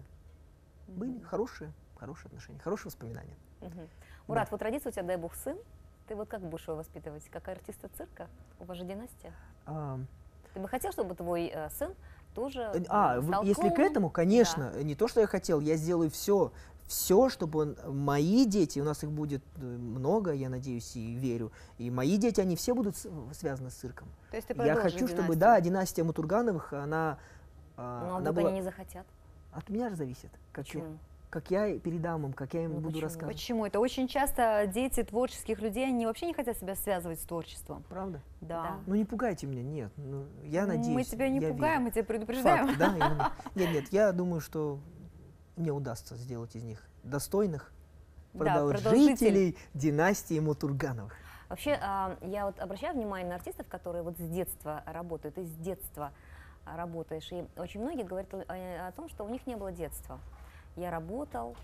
[SPEAKER 3] были хорошие, хорошие отношения, хорошие воспоминания.
[SPEAKER 2] Мгм. Мурат, вот родится у тебя, дай бог, сын, ты вот как будешь его воспитывать? Как артиста цирка? У вас же династия.
[SPEAKER 3] А,
[SPEAKER 2] Ты бы хотел, чтобы твой э, сын тоже
[SPEAKER 3] Э, А,
[SPEAKER 2] э,
[SPEAKER 3] вы-
[SPEAKER 2] стал
[SPEAKER 3] если к
[SPEAKER 2] клоуном?
[SPEAKER 3] этому, конечно, не то, что я хотел, я сделаю все, все, чтобы он- мои дети, у нас их будет э, много, я надеюсь и верю, и мои дети, они все будут с- связаны с цирком.
[SPEAKER 1] То есть ты
[SPEAKER 3] Я
[SPEAKER 1] продолжишь
[SPEAKER 3] хочу, чтобы,
[SPEAKER 1] династию?
[SPEAKER 3] да, династия Мутургановых, она, а,
[SPEAKER 2] Ну, а
[SPEAKER 3] она
[SPEAKER 2] вдруг
[SPEAKER 3] была...
[SPEAKER 2] они не захотят?
[SPEAKER 3] От меня же зависит, как я,
[SPEAKER 2] Почему?
[SPEAKER 3] как я передам им, как я им
[SPEAKER 2] Ну,
[SPEAKER 3] буду
[SPEAKER 2] почему?
[SPEAKER 3] рассказывать.
[SPEAKER 1] Почему? Это очень часто дети творческих людей, они вообще не хотят себя связывать с творчеством.
[SPEAKER 3] Правда?
[SPEAKER 1] Да.
[SPEAKER 3] Ну не пугайте меня, нет. Ну, я надеюсь.
[SPEAKER 1] Мы тебя не
[SPEAKER 3] я
[SPEAKER 1] пугаем,
[SPEAKER 3] верю.
[SPEAKER 1] мы тебя предупреждаем.
[SPEAKER 3] Факт, да? именно. Нет, нет, я думаю, что мне удастся сделать из них достойных
[SPEAKER 1] Да,
[SPEAKER 3] продолжителей династии Мутургановых.
[SPEAKER 2] Вообще, а, я вот обращаю внимание на артистов, которые вот с детства работают, ты с детства а, работаешь, и очень многие говорят о, о- о том, что у них не было детства. Я работал.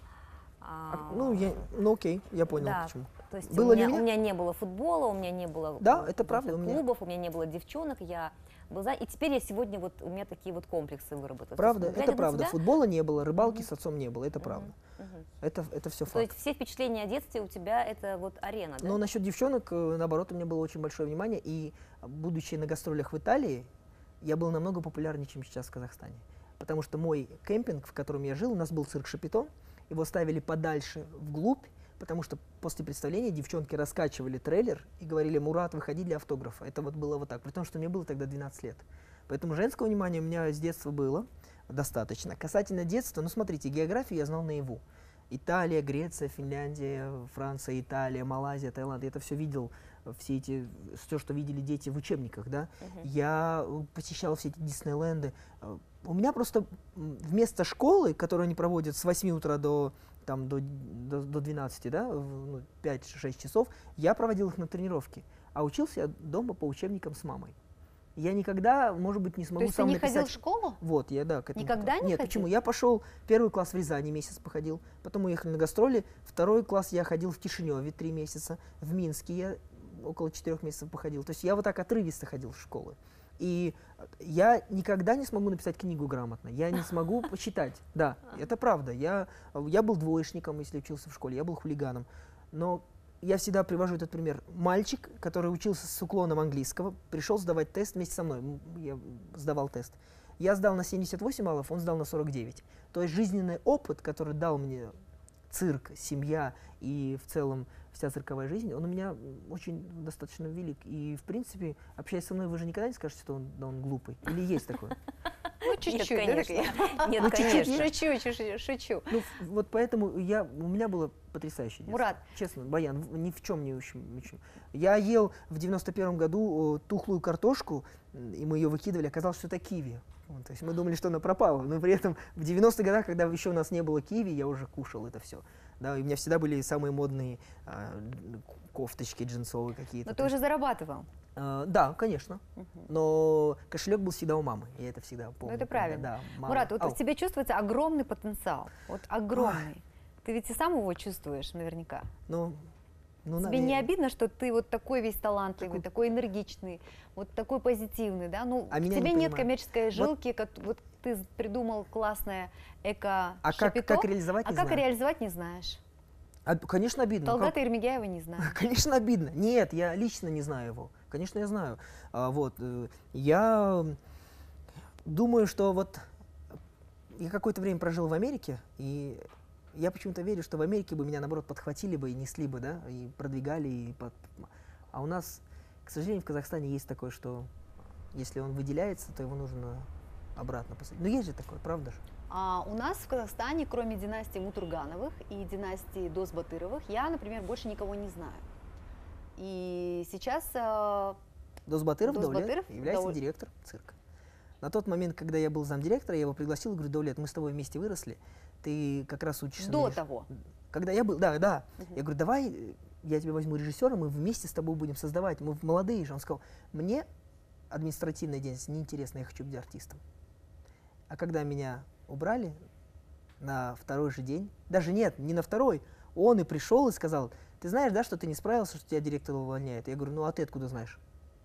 [SPEAKER 2] а,
[SPEAKER 3] А, Ну, я, ну окей, я понял,
[SPEAKER 2] да,
[SPEAKER 3] почему.
[SPEAKER 2] То есть
[SPEAKER 3] Было
[SPEAKER 2] у,
[SPEAKER 3] ли
[SPEAKER 2] меня,
[SPEAKER 3] у
[SPEAKER 2] у
[SPEAKER 3] меня?
[SPEAKER 2] меня не было футбола, у меня не было
[SPEAKER 3] Да,
[SPEAKER 2] э,
[SPEAKER 3] это правда, у меня-
[SPEAKER 2] клубов, у меня не было девчонок, я был за... И теперь я сегодня вот, у меня такие вот комплексы выработались.
[SPEAKER 3] Правда,
[SPEAKER 2] То есть,
[SPEAKER 3] это
[SPEAKER 2] глядя на
[SPEAKER 3] правда.
[SPEAKER 2] тебя,
[SPEAKER 3] Футбола не было, рыбалки
[SPEAKER 2] Мгм.
[SPEAKER 3] с отцом не было, это
[SPEAKER 2] Мгм,
[SPEAKER 3] правда.
[SPEAKER 2] мгм.
[SPEAKER 3] Это, это все
[SPEAKER 2] То
[SPEAKER 3] факт.
[SPEAKER 2] есть все впечатления о детстве у тебя это вот арена, да?
[SPEAKER 3] Но насчет девчонок, э, наоборот, у меня было очень большое внимание. И, э, будучи на гастролях в Италии, я был намного популярнее, чем сейчас в Казахстане. Потому что мой кемпинг, в котором я жил, у нас был цирк Шапито, его ставили подальше, вглубь, потому что после представления девчонки раскачивали трейлер и говорили: «Мурат, выходи для автографа». Это вот было вот так, при том, что мне было тогда двенадцать лет. Поэтому женского внимания у меня с детства было достаточно. Касательно детства, ну смотрите, географию я знал наяву. Италия, Греция, Финляндия, Франция, Италия, Малайзия, Таиланд. Я это все видел, э, все эти, все, что видели дети в учебниках, да.
[SPEAKER 2] Мгм.
[SPEAKER 3] Я э, посещал все эти Диснейленды. Э, У меня просто м, вместо школы, которую они проводят с восьми утра до, там, до, до, до двенадцати, да, в- ну, пять-шесть часов, я проводил их на тренировке. А учился я дома по учебникам с мамой. Я никогда, может быть, не
[SPEAKER 1] То
[SPEAKER 3] смогу
[SPEAKER 1] есть ты
[SPEAKER 3] сам
[SPEAKER 1] не
[SPEAKER 3] написать...
[SPEAKER 1] ходил в школу?
[SPEAKER 3] Вот, я, да, к этому
[SPEAKER 1] Никогда
[SPEAKER 3] готов.
[SPEAKER 1] не
[SPEAKER 3] Нет,
[SPEAKER 1] ходил?
[SPEAKER 3] почему? Я пошел первый класс в Рязани месяц походил, потом уехали на гастроли, второй класс я ходил в Кишиневе три месяца, в Минске я около четырех месяцев походил. То есть я вот так отрывисто ходил в школы. И я никогда не смогу написать книгу грамотно, я не смогу почитать. Да, это правда. Я, я был двоечником, если учился в школе, я был хулиганом. Но я всегда привожу этот пример. Мальчик, который учился с уклоном английского, пришел сдавать тест вместе со мной. М, Я сдавал тест. Я сдал на семьдесят восемь баллов, он сдал на сорок девять. То есть жизненный опыт, который дал мне цирк, семья и в целом вся цирковая жизнь, он у меня м, очень достаточно велик. И, в принципе, общаясь со мной, вы же никогда не скажете, что он, да, он глупый. Или есть такое?
[SPEAKER 1] Ну, чуть-чуть.
[SPEAKER 2] Нет,
[SPEAKER 1] да,
[SPEAKER 2] конечно.
[SPEAKER 1] такие?
[SPEAKER 2] Нет,
[SPEAKER 3] Ну, чуть-чуть
[SPEAKER 2] конечно.
[SPEAKER 1] Шучу, шучу, шучу.
[SPEAKER 3] Ну, в- вот поэтому я, у меня было потрясающее детство.
[SPEAKER 1] Мурат,
[SPEAKER 3] Честно, Баян, в- ни в чем не ущем. ничем. Я ел в девяносто первом году э, тухлую картошку, м, и мы ее выкидывали, оказалось, что это киви. Вот, то есть мы думали, что она пропала, но при этом в девяностых годах, когда еще у нас не было киви, я уже кушал это все. Да, и у меня всегда были самые модные а, кофточки джинсовые какие-то.
[SPEAKER 1] но
[SPEAKER 3] то
[SPEAKER 1] ты уже зарабатывал.
[SPEAKER 3] А, да, конечно.
[SPEAKER 1] Мгм.
[SPEAKER 3] Но кошелек был всегда у мамы. Я это всегда помню.
[SPEAKER 1] Ну, это
[SPEAKER 3] когда,
[SPEAKER 1] правильно.
[SPEAKER 3] да, мама-
[SPEAKER 1] Мурат, вот
[SPEAKER 3] Ау.
[SPEAKER 1] в тебе чувствуется огромный потенциал. Вот огромный. Ты ведь и сам его чувствуешь наверняка.
[SPEAKER 3] Ну, ну,
[SPEAKER 1] Тебе не
[SPEAKER 3] наверное.
[SPEAKER 1] обидно, что ты вот такой весь талантливый,
[SPEAKER 3] Какой?
[SPEAKER 1] такой энергичный, вот такой позитивный, да? Ну,
[SPEAKER 3] А
[SPEAKER 1] в
[SPEAKER 3] меня не
[SPEAKER 1] тебе нет
[SPEAKER 3] понимают.
[SPEAKER 1] коммерческой жилки, как вот ты с- придумал классное эко
[SPEAKER 3] А как, как реализовать,
[SPEAKER 1] а
[SPEAKER 3] не
[SPEAKER 1] как
[SPEAKER 3] знаю.
[SPEAKER 1] реализовать не знаешь.
[SPEAKER 3] А, конечно, обидно. Ну, как-
[SPEAKER 1] Талгата Ермегяева не знаю.
[SPEAKER 3] Конечно, обидно. Нет, я лично не знаю его. Конечно, я знаю. А, вот, э, я думаю, что вот я какое-то время прожил в Америке, и Я почему-то верю, что в Америке бы меня, наоборот, подхватили бы и несли бы, да, и продвигали. И под... А у нас, к сожалению, в Казахстане есть такое, что если он выделяется, то его нужно обратно посадить. Но есть же такое, правда же?
[SPEAKER 1] А у нас в Казахстане, кроме династии Мутургановых и династии Досбатыровых, я, например, больше никого не знаю. И сейчас э,
[SPEAKER 3] Досбатыров,
[SPEAKER 1] Досбатыров
[SPEAKER 3] Даулет является
[SPEAKER 1] Дау-
[SPEAKER 3] директором цирка. На тот момент, когда я был замдиректора, я его пригласил, говорю: Даулет, мы с тобой вместе выросли, ты как раз учишься...
[SPEAKER 1] до
[SPEAKER 3] на реж-
[SPEAKER 1] того.
[SPEAKER 3] Когда я был, да, да.
[SPEAKER 1] Мгм.
[SPEAKER 3] Я говорю: давай, э, я тебя возьму режиссером, мы вместе с тобой будем создавать, мы в- молодые же. Он сказал: мне административная деятельность неинтересна, я хочу быть артистом. А когда меня убрали на второй же день, даже нет, не на второй, он и пришел и сказал: ты знаешь, да, что ты не справился, что тебя директор увольняет? Я говорю: ну а ты откуда знаешь?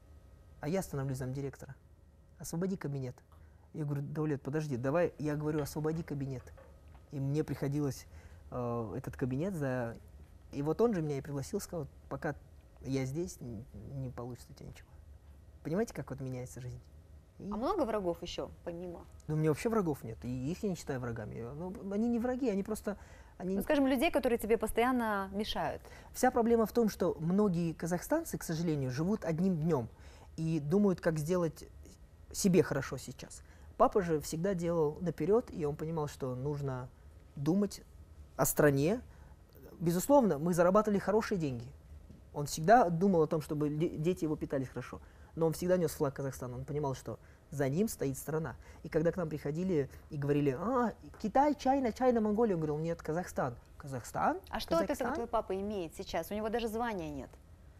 [SPEAKER 3] А я становлюсь замдиректора. Освободи кабинет. Я говорю: Даулет, подожди, давай, я говорю, освободи кабинет. И мне приходилось э, этот кабинет за... И вот он же меня и пригласил, сказал: пока я здесь, не, не получится у тебя ничего. Понимаете, как вот меняется жизнь? И-
[SPEAKER 1] А много врагов еще, помимо?
[SPEAKER 3] Ну, у меня вообще врагов нет, и их я не считаю врагами. Ну, они не враги, они просто... Они...
[SPEAKER 1] Ну, скажем, людей, которые тебе постоянно мешают.
[SPEAKER 3] Вся проблема в том, что многие казахстанцы, к сожалению, живут одним днем и думают, как сделать себе хорошо сейчас. Папа же всегда делал наперед, и он понимал, что нужно думать о стране. Безусловно, мы зарабатывали хорошие деньги. Он всегда думал о том, чтобы де- дети его питались хорошо. Но он всегда нес флаг Казахстана. Он понимал, что за ним стоит страна. И когда к нам приходили и говорили: а, Китай, Чайна, Чайна, Монголия, он говорил: нет, Казахстан. Казахстан?
[SPEAKER 1] А что от этого
[SPEAKER 3] Казахстан?
[SPEAKER 1] твой папа имеет сейчас? У него даже звания нет.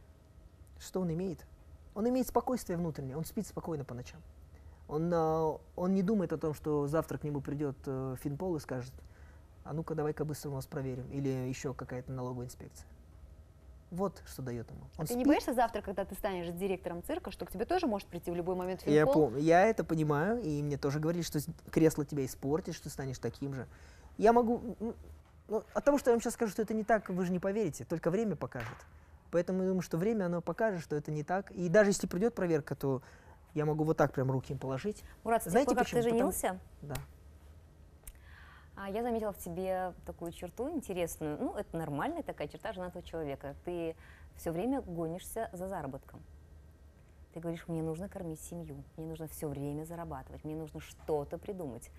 [SPEAKER 3] Что он имеет? Он имеет спокойствие внутреннее, он спит спокойно по ночам. Он, а, он не думает о том, что завтра к нему придет э, Финпол и скажет: а ну-ка давай-ка быстро мы вас проверим. Или еще какая-то налоговая инспекция. Вот что дает ему.
[SPEAKER 1] А
[SPEAKER 3] Он
[SPEAKER 1] ты не
[SPEAKER 3] спит.
[SPEAKER 1] боишься завтра, когда ты станешь директором цирка, что к тебе тоже может прийти в любой момент
[SPEAKER 3] Я,
[SPEAKER 1] Финпол?
[SPEAKER 3] пом- я это понимаю, и мне тоже говорили, что с- кресло тебя испортит, что ты станешь таким же. Я могу... м, Ну, от того, что я вам сейчас скажу, что это не так, вы же не поверите, только время покажет. Поэтому я думаю, что время, оно покажет, что это не так. И даже если придет проверка, то я могу вот так прям руки им положить.
[SPEAKER 2] Мурат, с тех
[SPEAKER 3] Знаете
[SPEAKER 2] пор, как
[SPEAKER 3] почему?
[SPEAKER 2] ты
[SPEAKER 3] Потому-
[SPEAKER 2] женился,
[SPEAKER 3] Да.
[SPEAKER 2] а, я заметила в тебе такую черту интересную. Ну, это нормальная такая черта женатого человека. Ты все время гонишься за заработком. Ты говоришь: мне нужно кормить семью, мне нужно все время зарабатывать, мне нужно что-то придумать.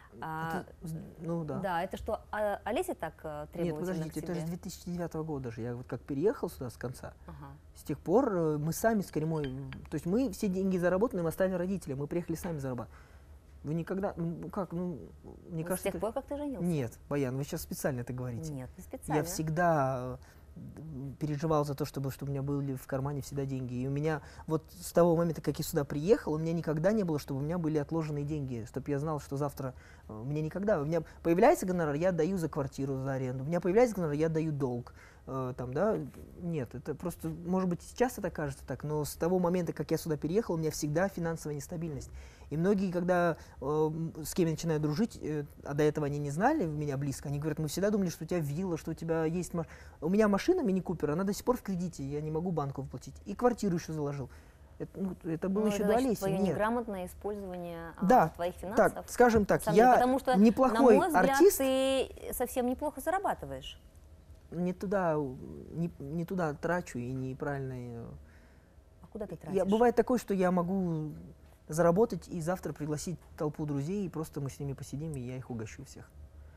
[SPEAKER 2] А,
[SPEAKER 3] Это з- ну да.
[SPEAKER 2] да, это что, а, Олеся так э,
[SPEAKER 3] Нет,
[SPEAKER 2] требовательна
[SPEAKER 3] подождите,
[SPEAKER 2] к
[SPEAKER 3] это
[SPEAKER 2] тебе?
[SPEAKER 3] же с две тысячи девятого года же. Я вот как переехал сюда с конца,
[SPEAKER 2] Ага.
[SPEAKER 3] с тех пор э, мы сами с Каримой, м, то есть мы все деньги заработанные мы оставили родителям, мы приехали сами зарабатывать. Вы никогда, ну как, ну, мне
[SPEAKER 2] Вот
[SPEAKER 3] кажется...
[SPEAKER 2] с тех
[SPEAKER 3] это-
[SPEAKER 2] пор, как ты женился?
[SPEAKER 3] Нет, Баян, вы сейчас специально это говорите.
[SPEAKER 2] Нет, не специально.
[SPEAKER 3] Я всегда э, м, переживал за то, чтобы, чтобы у меня были в кармане всегда деньги. И у меня вот с того момента, как я сюда приехал, у меня никогда не было, чтобы у меня были отложенные деньги, чтобы я знал, что завтра э, у меня никогда. У меня появляется гонорар, я отдаю за квартиру, за аренду. У меня появляется гонорар, я отдаю долг. Э, там, да? Нет, это просто, может быть, сейчас это кажется так, но с того момента, как я сюда переехал, у меня всегда финансовая нестабильность. И многие, когда э, м, с кем я начинаю дружить, э, а до этого они не знали меня близко, они говорят: мы всегда думали, что у тебя вилла, что у тебя есть машина. У меня машина мини-купер, она до сих пор в кредите, я не могу банку выплатить. И квартиру еще заложил. Это, ну, это было
[SPEAKER 2] Ну,
[SPEAKER 3] еще
[SPEAKER 2] это
[SPEAKER 3] до
[SPEAKER 2] значит,
[SPEAKER 3] Олеси.
[SPEAKER 2] твое
[SPEAKER 3] Нет.
[SPEAKER 2] неграмотное использование а,
[SPEAKER 3] Да,
[SPEAKER 2] твоих финансов.
[SPEAKER 3] Так, скажем
[SPEAKER 2] На
[SPEAKER 3] так,
[SPEAKER 2] самом деле,
[SPEAKER 3] я
[SPEAKER 2] потому что,
[SPEAKER 3] неплохой
[SPEAKER 2] на мой взгляд,
[SPEAKER 3] артист,
[SPEAKER 2] ты совсем неплохо зарабатываешь.
[SPEAKER 3] не туда, не, не туда трачу и неправильно. э,
[SPEAKER 2] А куда ты тратишь?
[SPEAKER 3] Я, бывает такое, что я могу заработать и завтра пригласить толпу друзей, и просто мы с ними посидим, и я их угощу всех.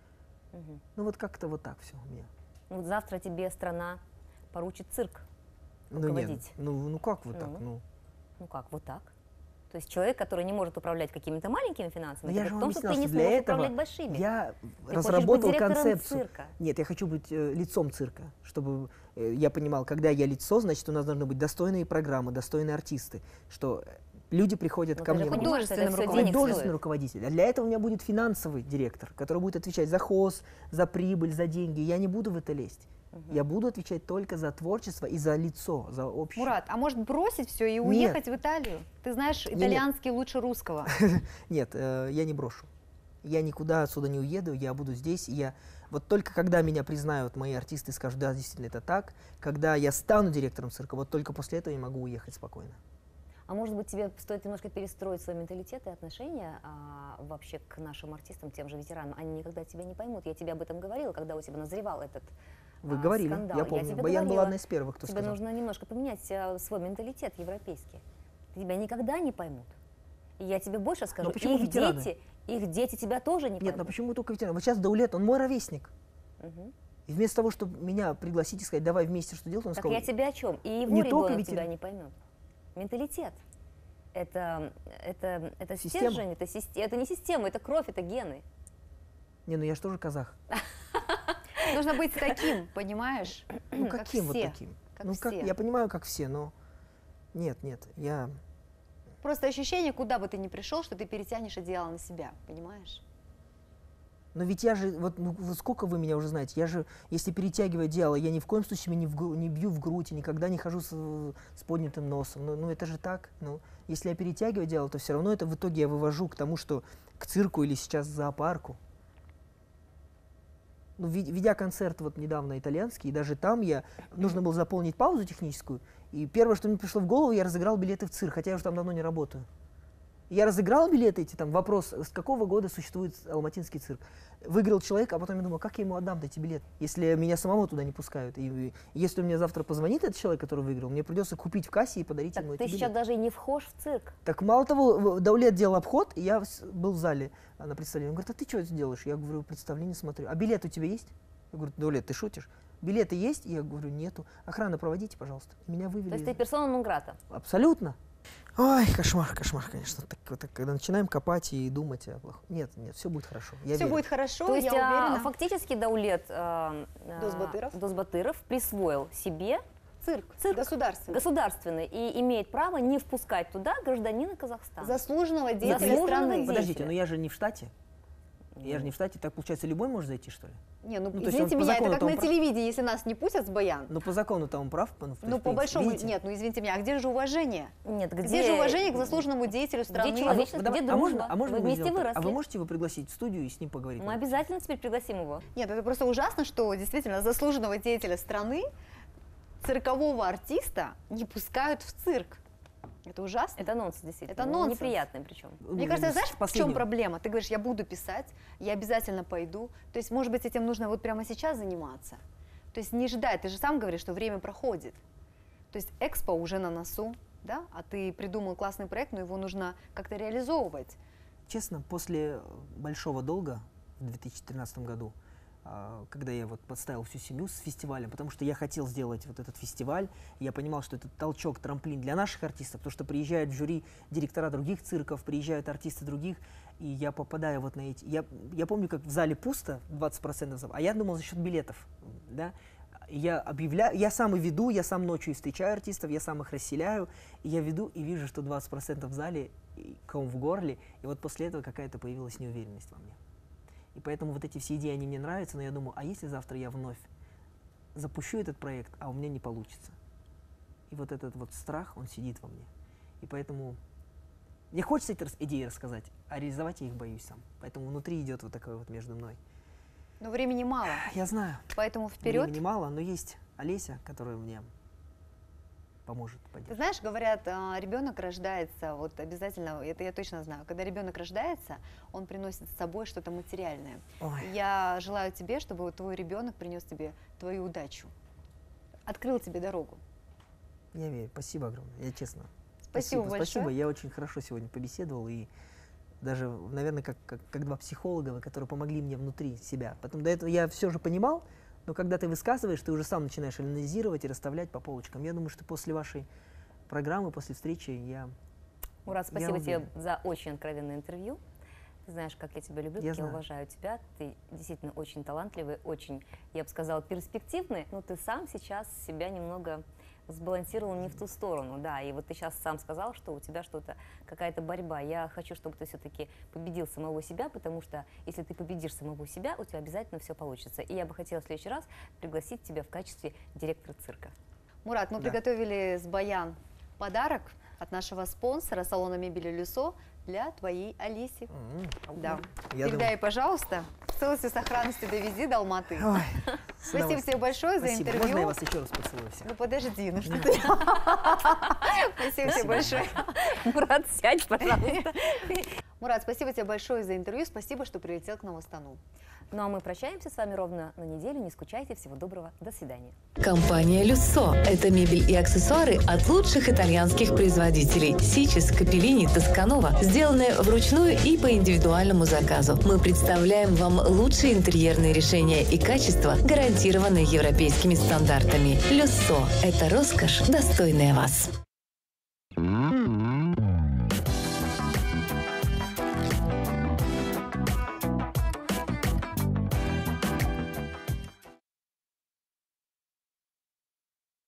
[SPEAKER 2] Мгм.
[SPEAKER 3] Ну вот как-то вот так все у меня.
[SPEAKER 2] Ну, вот завтра тебе страна поручит цирк
[SPEAKER 3] Ну, нет,
[SPEAKER 2] руководить.
[SPEAKER 3] ну, ну как вот так?
[SPEAKER 2] Ну.
[SPEAKER 3] Ну,
[SPEAKER 2] Ну как, вот так? То есть человек, который не может управлять какими-то маленькими финансами,
[SPEAKER 3] Но я
[SPEAKER 2] это
[SPEAKER 3] же
[SPEAKER 2] в
[SPEAKER 3] вам
[SPEAKER 2] том, что
[SPEAKER 3] объяснял,
[SPEAKER 2] ты не
[SPEAKER 3] что для
[SPEAKER 2] сможешь
[SPEAKER 3] этого
[SPEAKER 2] управлять большими.
[SPEAKER 3] я
[SPEAKER 2] Ты
[SPEAKER 3] разработал
[SPEAKER 2] хочешь быть директором
[SPEAKER 3] концепцию.
[SPEAKER 2] цирка.
[SPEAKER 3] Нет, я хочу быть э, лицом цирка, чтобы э, я понимал, когда я лицо, значит, у нас должны быть достойные программы, достойные артисты, что э, люди приходят
[SPEAKER 2] Но
[SPEAKER 3] ко
[SPEAKER 2] ты же
[SPEAKER 3] мне. в
[SPEAKER 2] понимаешь, что это
[SPEAKER 1] художественным
[SPEAKER 2] все
[SPEAKER 1] руководителем.
[SPEAKER 2] денег
[SPEAKER 3] Художественный
[SPEAKER 2] стоит.
[SPEAKER 3] руководитель. А для этого у меня будет финансовый директор, который будет отвечать за хоз, за прибыль, за деньги. Я не буду в это лезть.
[SPEAKER 2] Мгм.
[SPEAKER 3] Я буду отвечать только за творчество и за лицо, за общее.
[SPEAKER 1] Мурат, а может бросить все и
[SPEAKER 3] Нет.
[SPEAKER 1] уехать в Италию? Ты знаешь
[SPEAKER 3] Не, нет.
[SPEAKER 1] итальянский лучше русского.
[SPEAKER 3] Нет, э, я не брошу. Я никуда отсюда не уеду, я буду здесь. И я вот только когда меня признают мои артисты и скажут: да, действительно это так, когда я стану директором цирка, вот только после этого я могу уехать спокойно.
[SPEAKER 2] А может быть, тебе стоит немножко перестроить свой менталитет и отношения а, вообще к нашим артистам, тем же ветеранам? Они никогда тебя не поймут. Я тебе об этом говорила, когда у тебя назревал этот
[SPEAKER 3] Вы
[SPEAKER 2] а,
[SPEAKER 3] говорили,
[SPEAKER 2] скандал.
[SPEAKER 3] я помню.
[SPEAKER 2] тебе
[SPEAKER 3] Баян была
[SPEAKER 2] говорила,
[SPEAKER 3] одна из первых, кто
[SPEAKER 2] тебе
[SPEAKER 3] сказал.
[SPEAKER 2] нужно немножко поменять а, свой менталитет европейский. Тебя никогда не поймут. И я тебе больше скажу,
[SPEAKER 3] почему
[SPEAKER 2] их
[SPEAKER 3] ветераны?
[SPEAKER 2] дети, их дети тебя тоже не
[SPEAKER 3] Нет,
[SPEAKER 2] поймут.
[SPEAKER 3] но почему только ветеран? Вот сейчас Даулет, он мой ровесник.
[SPEAKER 2] Мгм.
[SPEAKER 3] И вместо того, чтобы меня пригласить и сказать, давай вместе что делать, он
[SPEAKER 2] Так
[SPEAKER 3] сказал,
[SPEAKER 2] я тебе о чем? И его
[SPEAKER 3] не только
[SPEAKER 2] ребенок
[SPEAKER 3] ветеран-
[SPEAKER 2] тебя не поймет. Менталитет. Это, это, это
[SPEAKER 3] Система.
[SPEAKER 2] стержень, это, система, это не система, это кровь, это гены.
[SPEAKER 3] не, ну я же тоже казах.
[SPEAKER 1] Нужно быть таким, понимаешь?
[SPEAKER 3] Ну
[SPEAKER 1] как
[SPEAKER 3] каким вот
[SPEAKER 1] все,
[SPEAKER 3] таким?
[SPEAKER 1] как
[SPEAKER 3] Ну как,
[SPEAKER 1] все.
[SPEAKER 3] я понимаю, как все, но нет, нет, я...
[SPEAKER 1] Просто ощущение, куда бы ты ни пришел, что ты перетянешь одеяло на себя, понимаешь?
[SPEAKER 3] Но ведь я же, вот, ну, вот сколько вы меня уже знаете, я же, если перетягиваю одеяло, я ни в коем случае не, в, гру- не бью в грудь, и никогда не хожу с, с поднятым носом. Ну, ну это же так. Ну, если я перетягиваю одеяло, то все равно это в итоге я вывожу к тому, что к цирку или сейчас к зоопарку. Ну, ви- ведя концерт вот недавно итальянский, и даже там я, нужно было заполнить паузу техническую, и первое, что мне пришло в голову, я разыграл билеты в цирк, хотя я уже там давно не работаю. Я разыграл билеты эти, там вопрос, с какого года существует алматинский цирк. Выиграл человек, а потом я думал, как я ему отдам эти билеты, если меня самого туда не пускают. И, и если мне завтра позвонит этот человек, который выиграл, мне придется купить в кассе и подарить
[SPEAKER 2] Так
[SPEAKER 3] ему
[SPEAKER 2] ты
[SPEAKER 3] эти
[SPEAKER 2] сейчас
[SPEAKER 3] билеты.
[SPEAKER 2] даже и не вхож в цирк.
[SPEAKER 3] Так мало того, в- Даулет делал обход, и я с- был в зале а, на представлении. Он говорит, а ты что делаешь? Я говорю, представление смотрю. А билет у тебя есть? Я говорю, Даулет, ты шутишь? Билеты есть? Я говорю, нету. Охрана, проводите, пожалуйста. И меня вывели.
[SPEAKER 2] То есть ты
[SPEAKER 3] из-
[SPEAKER 2] персона нон-грата.
[SPEAKER 3] Абсолютно. Ой, кошмар, кошмар, конечно. Так, вот так, когда начинаем копать и думать о плохом. Нет, нет, все будет хорошо. Я
[SPEAKER 1] Все
[SPEAKER 3] верю.
[SPEAKER 1] будет хорошо,
[SPEAKER 2] То есть
[SPEAKER 1] я
[SPEAKER 2] а,
[SPEAKER 1] уверена.
[SPEAKER 2] фактически Даулет а, а,
[SPEAKER 1] Досбатыров.
[SPEAKER 2] Досбатыров присвоил себе
[SPEAKER 1] Цирк,
[SPEAKER 2] Цирк.
[SPEAKER 1] государственный.
[SPEAKER 2] государственный и имеет право не впускать туда гражданина Казахстана.
[SPEAKER 1] Заслуженного деятеля
[SPEAKER 2] Заслуженного
[SPEAKER 1] страны.
[SPEAKER 2] деятеля.
[SPEAKER 3] Подождите, но я же не в штате. Я же не в штате, так получается, любой может зайти, что ли?
[SPEAKER 1] Не, ну,
[SPEAKER 3] Ну, то есть
[SPEAKER 1] извините
[SPEAKER 3] он по
[SPEAKER 1] меня, это
[SPEAKER 3] закону
[SPEAKER 1] как
[SPEAKER 3] там
[SPEAKER 1] на
[SPEAKER 3] прав?
[SPEAKER 1] телевидении, если нас не пустят с баян.
[SPEAKER 3] Ну, по закону-то он прав. Ну, то
[SPEAKER 1] Ну,
[SPEAKER 3] есть,
[SPEAKER 1] по
[SPEAKER 3] в принципе,
[SPEAKER 1] большому,
[SPEAKER 3] видите?
[SPEAKER 1] нет, ну извините меня, а где же уважение?
[SPEAKER 2] Нет, где,
[SPEAKER 1] Где, же уважение к заслуженному деятелю страны?
[SPEAKER 2] человек?
[SPEAKER 3] А, вы-
[SPEAKER 2] Человечность,
[SPEAKER 3] давай-
[SPEAKER 2] где
[SPEAKER 3] а можно,
[SPEAKER 2] дружба?
[SPEAKER 3] а можно
[SPEAKER 2] Вы
[SPEAKER 3] мы
[SPEAKER 2] вместе
[SPEAKER 3] сделаем так? А
[SPEAKER 2] выросли.
[SPEAKER 3] вы можете его пригласить в студию и с ним поговорить?
[SPEAKER 2] Мы обязательно теперь пригласим его.
[SPEAKER 1] Нет, это просто ужасно, что действительно заслуженного деятеля страны, циркового артиста не пускают в цирк. Это ужасно.
[SPEAKER 2] Это нонсенс, действительно.
[SPEAKER 1] Это нонсенс.
[SPEAKER 2] Неприятный причем.
[SPEAKER 1] Мне
[SPEAKER 3] Ну,
[SPEAKER 1] кажется,
[SPEAKER 3] с
[SPEAKER 1] знаешь, в чем
[SPEAKER 3] последнего.
[SPEAKER 1] проблема? Ты говоришь, я буду писать, я обязательно пойду. То есть, может быть, этим нужно вот прямо сейчас заниматься. То есть не ждать, ты же сам говоришь, что время проходит. То есть экспо уже на носу, да, а ты придумал классный проект, но его нужно как-то реализовывать.
[SPEAKER 3] Честно, после большого долга в две тысячи тринадцатом году, а, когда я вот подставил всю семью с фестивалем, потому что я хотел сделать вот этот фестиваль, и я понимал, что это толчок, трамплин для наших артистов, потому что приезжают в жюри директора других цирков, приезжают артисты других, и я попадаю вот на эти... Я, я помню, как в зале пусто, двадцать процентов, а я думал за счет билетов, да, я объявляю, я сам и веду, я сам ночью и встречаю артистов, я сам их расселяю, и я веду и вижу, что двадцать процентов в зале, и ком в горле, и вот после этого какая-то появилась неуверенность во мне. И поэтому вот эти все идеи, они мне нравятся, но я думаю, а если завтра я вновь запущу этот проект, а у меня не получится? И вот этот вот страх, он сидит во мне. И поэтому мне хочется эти рас- идеи рассказать, а реализовать я их боюсь сам. Поэтому внутри идет вот такое вот между мной.
[SPEAKER 1] Но времени мало,
[SPEAKER 3] Я знаю,
[SPEAKER 1] поэтому вперед.
[SPEAKER 3] времени мало, но есть Олеся, которая мне поможет,
[SPEAKER 1] Ты
[SPEAKER 3] поддержит.
[SPEAKER 1] знаешь, говорят, а, ребенок рождается, вот обязательно, это я точно знаю, когда ребенок рождается, он приносит с собой что-то материальное.
[SPEAKER 3] Ой.
[SPEAKER 1] Я желаю тебе, чтобы вот твой ребенок принес тебе твою удачу, открыл тебе дорогу.
[SPEAKER 3] Я верю. Спасибо огромное, я честно.
[SPEAKER 1] Спасибо большое.
[SPEAKER 3] Спасибо, я очень хорошо сегодня побеседовал и даже, наверное, как, как, как два психолога, которые помогли мне внутри себя. Потом до этого я все же понимал, но когда ты высказываешь, ты уже сам начинаешь анализировать и расставлять по полочкам. Я думаю, что после вашей программы, после встречи я...
[SPEAKER 2] Мурат,
[SPEAKER 3] Я
[SPEAKER 2] спасибо тебе
[SPEAKER 3] уверен.
[SPEAKER 2] за очень откровенное интервью. Ты знаешь, как я тебя люблю,
[SPEAKER 3] Я
[SPEAKER 2] как я
[SPEAKER 3] знаю.
[SPEAKER 2] уважаю тебя. Ты действительно очень талантливый, очень, я бы сказала, перспективный, но ты сам сейчас себя немного сбалансировал не в ту сторону, да, и вот ты сейчас сам сказал, что у тебя что-то, какая-то борьба. Я хочу, чтобы ты все-таки победил самого себя, потому что если ты победишь самого себя, у тебя обязательно все получится. И я бы хотела в следующий раз пригласить тебя в качестве директора цирка.
[SPEAKER 1] Мурат, мы
[SPEAKER 3] Да.
[SPEAKER 1] приготовили с Баян подарок от нашего спонсора салона мебели Люсо для твоей Алиси.
[SPEAKER 3] М,
[SPEAKER 1] Да.
[SPEAKER 3] Я
[SPEAKER 1] Передай,
[SPEAKER 3] думаю,
[SPEAKER 1] пожалуйста. целости и сохранности довези до Алматы.
[SPEAKER 3] Ой, с
[SPEAKER 1] Спасибо
[SPEAKER 3] удовольствием.
[SPEAKER 1] тебе большое за
[SPEAKER 3] Спасибо.
[SPEAKER 1] интервью.
[SPEAKER 3] Можно я вас еще раз поцелую всех?
[SPEAKER 1] Ну подожди, ну что ты? Спасибо тебе большое.
[SPEAKER 2] Мурат, сядь, пожалуйста.
[SPEAKER 1] Мурат, спасибо тебе большое за интервью. Спасибо, что прилетел к нам в Астану.
[SPEAKER 2] Ну а мы прощаемся с вами ровно на неделю. Не скучайте. Всего доброго. До свидания.
[SPEAKER 4] Компания «Люссо» – это мебель и аксессуары от лучших итальянских производителей Сичес, Капеллини, Тосканова, сделанные вручную и по индивидуальному заказу. Мы представляем вам лучшие интерьерные решения и качество, гарантированные европейскими стандартами. «Люссо» – это роскошь, достойная вас.